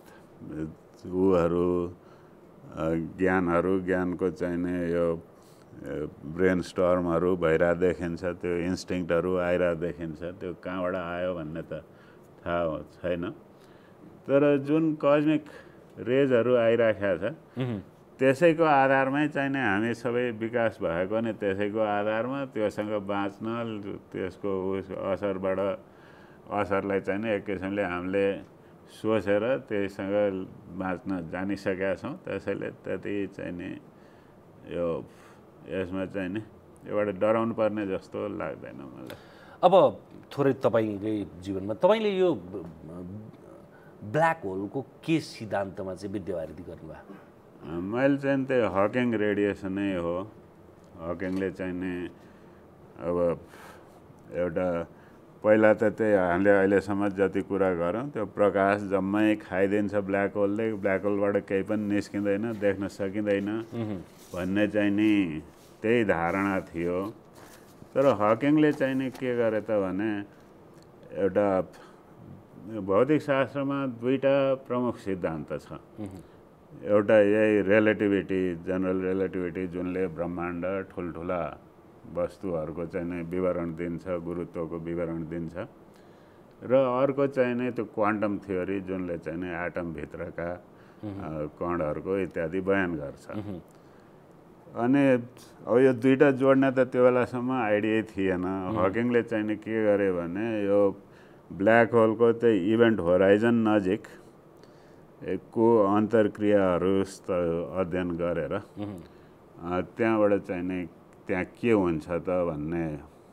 उहरू ज्ञानहरू ज्ञानको चाहिने यो ब्रेन स्टर्महरू भइरहेको देखिन्छ त्यो इन्स्टिङ्क्टहरू आइरहेको देखिन्छ त्यो कहाँबाट आयो भन्ने त थाहा छैन तर जुन कस्मिक रेजहरू आइराखेको छ त्यसैको आधारमै चाहिँ नि हामी सबै विकास भएको नि त्यसैको आधारमा त्योसँग बाँच्न त्यसको असरबाट असरलाई चाहिँ नि एक किसिमले हामीले सोचेर त्यहीसँग बाँच्न जानिसकेका छौँ। त्यसैले त्यति चाहिँ नि यो यसमा चाहिँ नि एउटा डराउनु पर्ने जस्तो लाग्दैन मलाई। अब थोरै तपाईँकै जीवनमा तपाईँले यो ब्ल्याक होलको के सिद्धान्तमा चाहिँ विद्यावारिधि गर्नुभयो? मैले चाहिँ त्यही हकिङ रेडिएसनै हो। हकिङले चाहिँ नि अब एउटा पहिला त त्यही हामीले अहिलेसम्म जति कुरा गरौँ त्यो प्रकाश जम्मै खाइदिन्छ ब्ल्याक होलले, ब्ल्याक होलबाट केही पनि निस्किँदैन, देख्न सकिँदैन भन्ने चाहिँ नि त्यही धारणा थियो। तर हकिङले चाहिँ नि के गरे त भने एउटा भौतिक शास्त्रमा दुईटा प्रमुख सिद्धान्त छ। एउटा यही रिलेटिभिटी, जनरल रिलेटिभिटी, जुनले ब्रह्माण्ड ठुल्ठुला वस्तुहरूको चाहिँ नि विवरण दिन्छ, गुरुत्वको विवरण दिन्छ, र अर्को चाहिँ नि त्यो क्वान्टम थ्योरी जुनले चाहिँ नि एटमभित्रका कणहरूको इत्यादि बयान गर्छ। अनि अब यो दुईटा जोड्न त त्यो बेलासम्म आइडियै थिएन। हकिङले चाहिँ नि के गरे भने यो ब्ल्याक होलको चाहिँ इभेन्ट होराइजन नजिक को अन्तर्क्रियाहरू अध्ययन गरेर त्यहाँबाट चाहिँ नि त्यहाँ के हुन्छ त भन्ने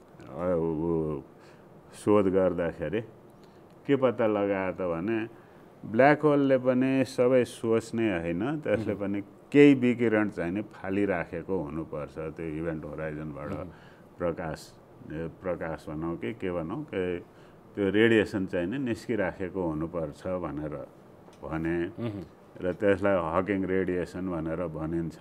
शोध गर्दाखेरि के पत्ता लगायो त भने ब्ल्याक होलले पनि सबै सोच्ने होइन, त्यसले पनि केही विकिरण चाहिँ नि फालिराखेको हुनुपर्छ त्यो इभेन्ट होराइजनबाट। प्रकाश प्रकाश भनौँ कि के भनौँ कि त्यो रेडिएसन चाहिँ नि निस्किराखेको हुनुपर्छ भनेर भने र त्यसलाई हकिङ रेडिएसन भनेर भनिन्छ।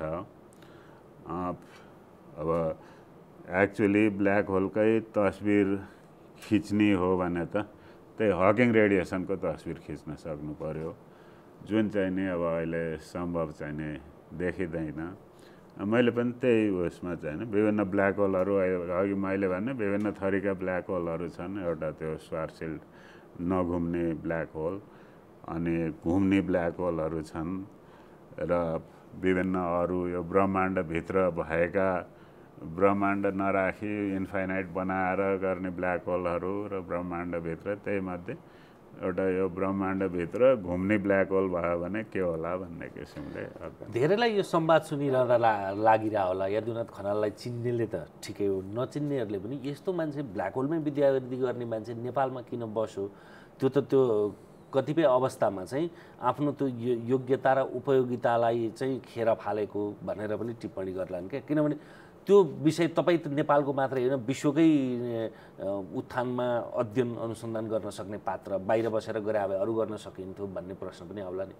अब एक्चुअली ब्ल्याक होलकै तस्बिर खिच्ने हो भने त त्यही हकिङ रेडिएसनको तस्बिर खिच्न सक्नु पर्यो, जुन चाहिँ नि अब अहिले सम्भव चाहिँ नि देखिँदैन। मैले पनि त्यही उसमा चाहिँ नि विभिन्न ब्ल्याक होलहरू अघि मैले भने विभिन्न थरीका ब्ल्याक होलहरू छन्। एउटा त्यो स्वारसिल्ड नघुम्ने ब्ल्याक होल, अनि घुम्ने ब्ल्याक होलहरू छन्, र विभिन्न अरू यो ब्रह्माण्डभित्र भएका ब्रह्माण्ड नराखी इन्फाइनाइट बनाएर गर्ने ब्ल्याक होलहरू र ब्रह्माण्डभित्र त्यही मध्ये एउटा यो ब्रह्माण्डभित्र घुम्ने ब्ल्याक होल भयो भने के होला भन्ने किसिमले। धेरैलाई यो संवाद सुनिरहँदा ला लागिरह होला यदुनाथ खनाललाई चिन्नेले त ठिकै हो, नचिन्नेहरूले पनि यस्तो मान्छे ब्ल्याक होलमै विद्यावृत्ति गर्ने मान्छे नेपालमा किन बस्यो, त्यो त त्यो कतिपय अवस्थामा चाहिँ आफ्नो त्यो योग्यता र उपयोगितालाई चाहिँ खेर फालेको भनेर पनि टिप्पणी गर्लान् क्या। किनभने त्यो विषय तपाईँ त नेपालको मात्रै होइन विश्वकै उत्थानमा अध्ययन अनुसन्धान गर्न सक्ने पात्र बाहिर बसेर गरे भए अरू गर्न सकिन्थ्यो भन्ने प्रश्न पनि आउला नि।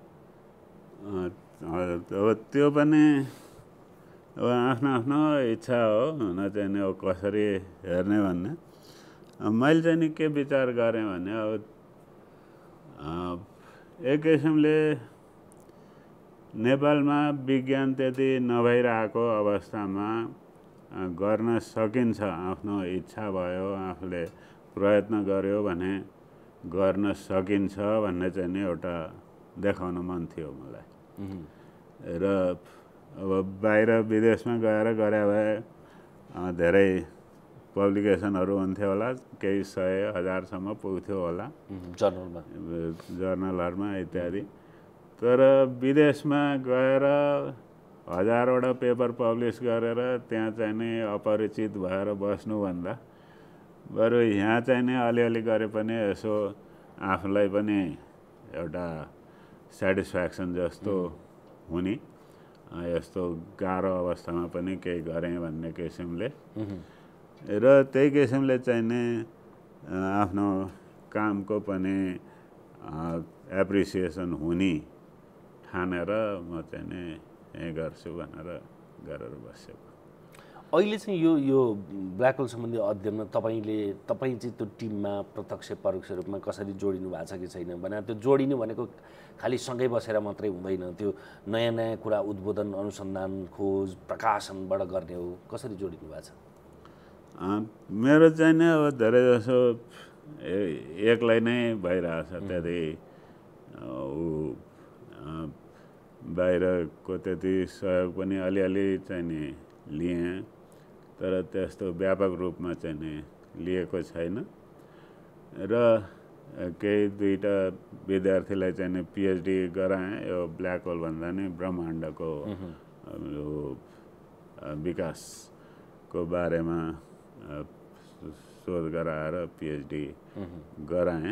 अब त्यो पनि अब आफ्नो आफ्नो इच्छा हो हुन चाहिँ नि अब कसरी हेर्ने भन्ने। मैले चाहिँ नि के विचार गरेँ भने अब एक किसिमले नेपालमा विज्ञान त्यति नभइरहेको अवस्थामा गर्न सकिन्छ, आफ्नो इच्छा भयो, आफूले प्रयत्न गर्यो भने गर्न सकिन्छ भन्ने चाहिँ नि एउटा देखाउन मन थियो मलाई। र अब बाहिर विदेशमा गएर गरे भए धेरै पब्लिकेसनहरू हुन्थ्यो होला, केही सय हजारसम्म पुग्थ्यो होला जर्नलमा जर्नलहरूमा इत्यादि। तर विदेशमा गएर हजारवटा पेपर पब्लिस गरेर त्यहाँ चाहिँ नि अपरिचित भएर बस्नुभन्दा बरु यहाँ चाहिँ नि अलिअलि गरे पनि यसो आफूलाई पनि एउटा सेटिस्फ्याक्सन जस्तो हुने, यस्तो गाह्रो अवस्थामा पनि केही गरेँ भन्ने किसिमले र त्यही किसिमले चाहिँ नि आफ्नो कामको पनि एप्रिसिएसन हुने ठानेर म चाहिँ नि यहीँ गर्छु भनेर गरेर बसेको। अहिले चाहिँ यो यो ब्ल्याक होल सम्बन्धी अध्ययनमा तपाईँले तपाईँ चाहिँ त्यो टिममा प्रत्यक्ष परोक्ष रूपमा कसरी जोडिनु भएको छ कि छैन भने त्यो जोडिनु भनेको खालि सँगै बसेर मात्रै हुँदैन, त्यो नयाँ नयाँ कुरा उद्बोधन अनुसन्धान खोज प्रकाशनबाट गर्ने हो, कसरी जोडिनु भएको छ? मेरो चाहिँ नि अब धेरै जसो एक्लै नै भइरहेछ, त्यहाँदेखि बाहिरको त्यति सहयोग पनि अलिअलि चाहिँ नि लिएँ, तर त्यस्तो व्यापक रूपमा चाहिँ नि लिएको छैन। र केही दुईवटा विद्यार्थीलाई चाहिँ नि पिएचडी गराएँ यो ब्ल्याक होल भन्दा नि ब्रह्माण्डको विकासको बारेमा शोध गराएर पिएचडी गराएँ।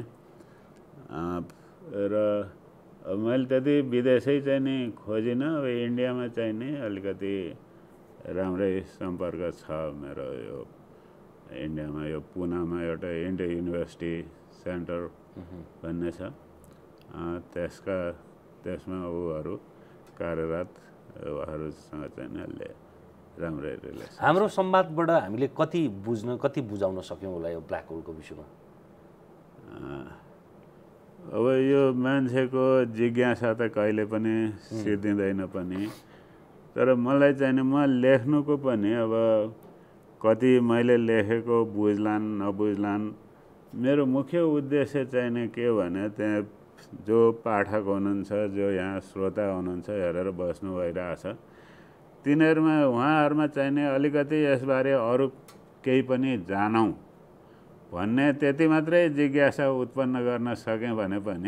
र मैले त्यति विदेशै चाहिँ नि खोजिनँ। अब इन्डियामा चाहिँ नि अलिकति राम्रै सम्पर्क छ मेरो। यो इन्डियामा यो पुनामा एउटा इन्डिया युनिभर्सिटी सेन्टर भन्ने छ, त्यसका त्यसमा उहरू कार्यरत उहाँहरूसँग चाहिँ नि अहिले राम्रै रिलेसन। हाम्रो संवादबाट हामीले कति बुझ्न कति बुझाउन सक्यौँ होला यो ब्ल्याक होलको विषयमा? अब यो मान्छेको जिज्ञासा त कहिले पनि सिद्धिँदैन पनि, तर मलाई चाहिँ नि म लेख्नुको पनि अब कति मैले लेखेको बुझ्लान् नबुझ्लान्, मेरो मुख्य उद्देश्य चाहिँ नि के भने त्यहाँ जो पाठक हुनुहुन्छ, जो यहाँ श्रोता हुनुहुन्छ, हेरेर बस्नु भइरहेछ, तिनीहरूमा उहाँहरूमा चाहिँ नि अलिकति यसबारे अरू केही पनि जानौँ भन्ने त्यति मात्रै जिज्ञासा उत्पन्न गर्न सकेँ भने पनि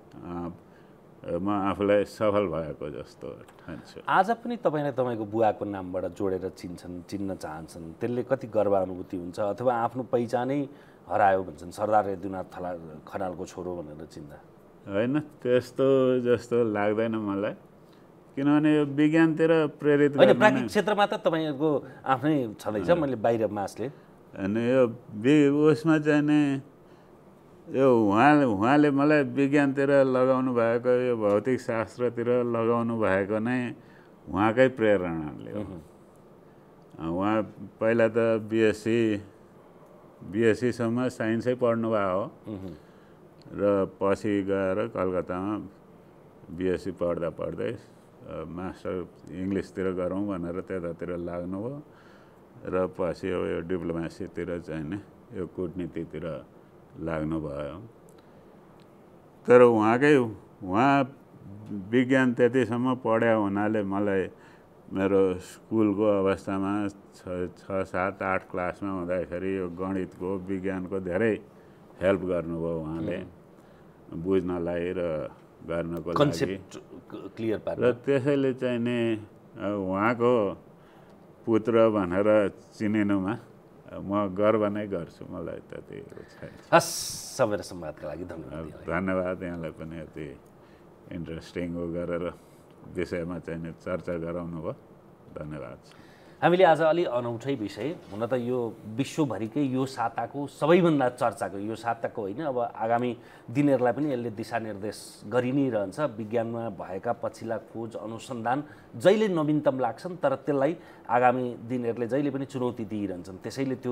म आफूलाई सफल भएको जस्तो ठान्छु। आज पनि तपाईँले तपाईँको बुवाको नामबाट जोडेर चिन्छन्, चिन्न चाहन्छन्, त्यसले कति गर्व अनुभूति हुन्छ? अथवा आफ्नो पहिचानै हरायो भन्छन्, सरदार यदुनाथ थला खनालको छोरो भनेर चिन्दा? होइन, त्यस्तो जस्तो लाग्दैन मलाई, किनभने यो विज्ञानतिर प्रेरित होइन, प्राकृतिक क्षेत्रमा त तपाईँको आफ्नै छँदैछ, मैले बाहिर मासले अनि यो बि उसमा चाहिँ नि यो उहाँ उहाँले मलाई विज्ञानतिर लगाउनु भएको, यो भौतिक शास्त्रतिर लगाउनु भएको नै उहाँकै प्रेरणाले हो। उहाँ पहिला त बिएससी बिएससीसम्म साइन्सै पढ्नु भएको हो र पछि गएर कलकत्तामा बिएससी पढ्दा पढ्दै मास्टर इङ्ग्लिसतिर गरौँ भनेर त्यतातिर लाग्नुभयो र पछि अब यो डिप्लोमेसीतिर चाहिँ नि यो कुटनीतितिर लाग्नुभयो। तर उहाँकै उहाँ विज्ञान त्यतिसम्म पढ्या हुनाले मलाई मेरो स्कुलको अवस्थामा छ छ सात आठ क्लासमा हुँदाखेरि यो गणितको विज्ञानको धेरै हेल्प गर्नुभयो उहाँले बुझ्नलाई र गर्नको लागि, कन्सेप्ट क्लियर पार्न। र त्यसैले चाहिँ नि उहाँको पुत्र भनेर चिनिनुमा म गर्व नै गर्छु। मलाई त्यति छैन। हस्, सबैले संवादका लागि धन्यवाद। धन्यवाद यहाँलाई पनि यति इन्ट्रेस्टिङ उ गरेर विषयमा चाहिँ नि चर्चा गराउनु भयो, धन्यवाद। हामीले आज अलि अनौठै विषय, हुन त यो विश्वभरिकै यो साताको सबैभन्दा चर्चाको, यो साताको होइन, अब आगामी दिनहरूलाई पनि यसले दिशानिर्देश गरि नै रहन्छ। विज्ञानमा भएका पछिल्ला खोज अनुसन्धान जहिले नवीनतम लाग्छन्, तर त्यसलाई आगामी दिनहरूले जहिले पनि चुनौती दिइरहन्छन्। त्यसैले त्यो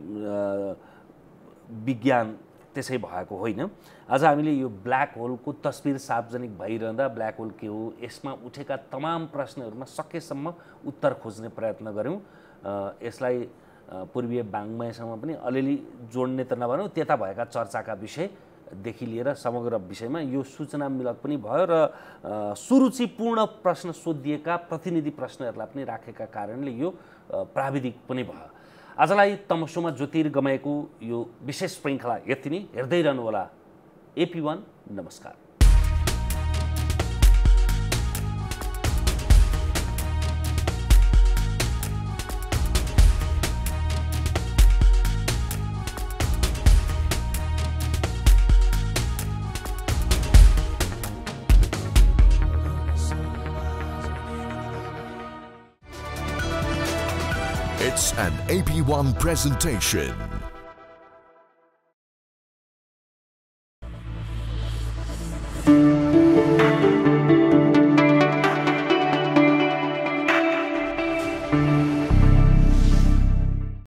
विज्ञान त्यसै भएको होइन। आज हामीले यो ब्ल्याक होलको तस्बिर सार्वजनिक भइरहँदा ब्ल्याक होल के हो, यसमा उठेका तमाम प्रश्नहरूमा सकेसम्म उत्तर खोज्ने प्रयत्न गऱ्यौँ। यसलाई पूर्वीय वाङ्मयसँग पनि अलिअलि जोड्ने त नभनौँ, त्यता भएका चर्चाका विषयदेखि लिएर समग्र विषयमा यो सूचनामूलक पनि भयो र सुरुचिपूर्ण प्रश्न सोधिएका प्रतिनिधि प्रश्नहरूलाई पनि राखेका कारणले यो प्राविधिक पनि भयो। आजलाई तमसोमा ज्योतिर्गमयको यो विशेष श्रृङ्खला यति नै। हेर्दै रहनुहोला एपी वान। नमस्कार। It's an A P one presentation.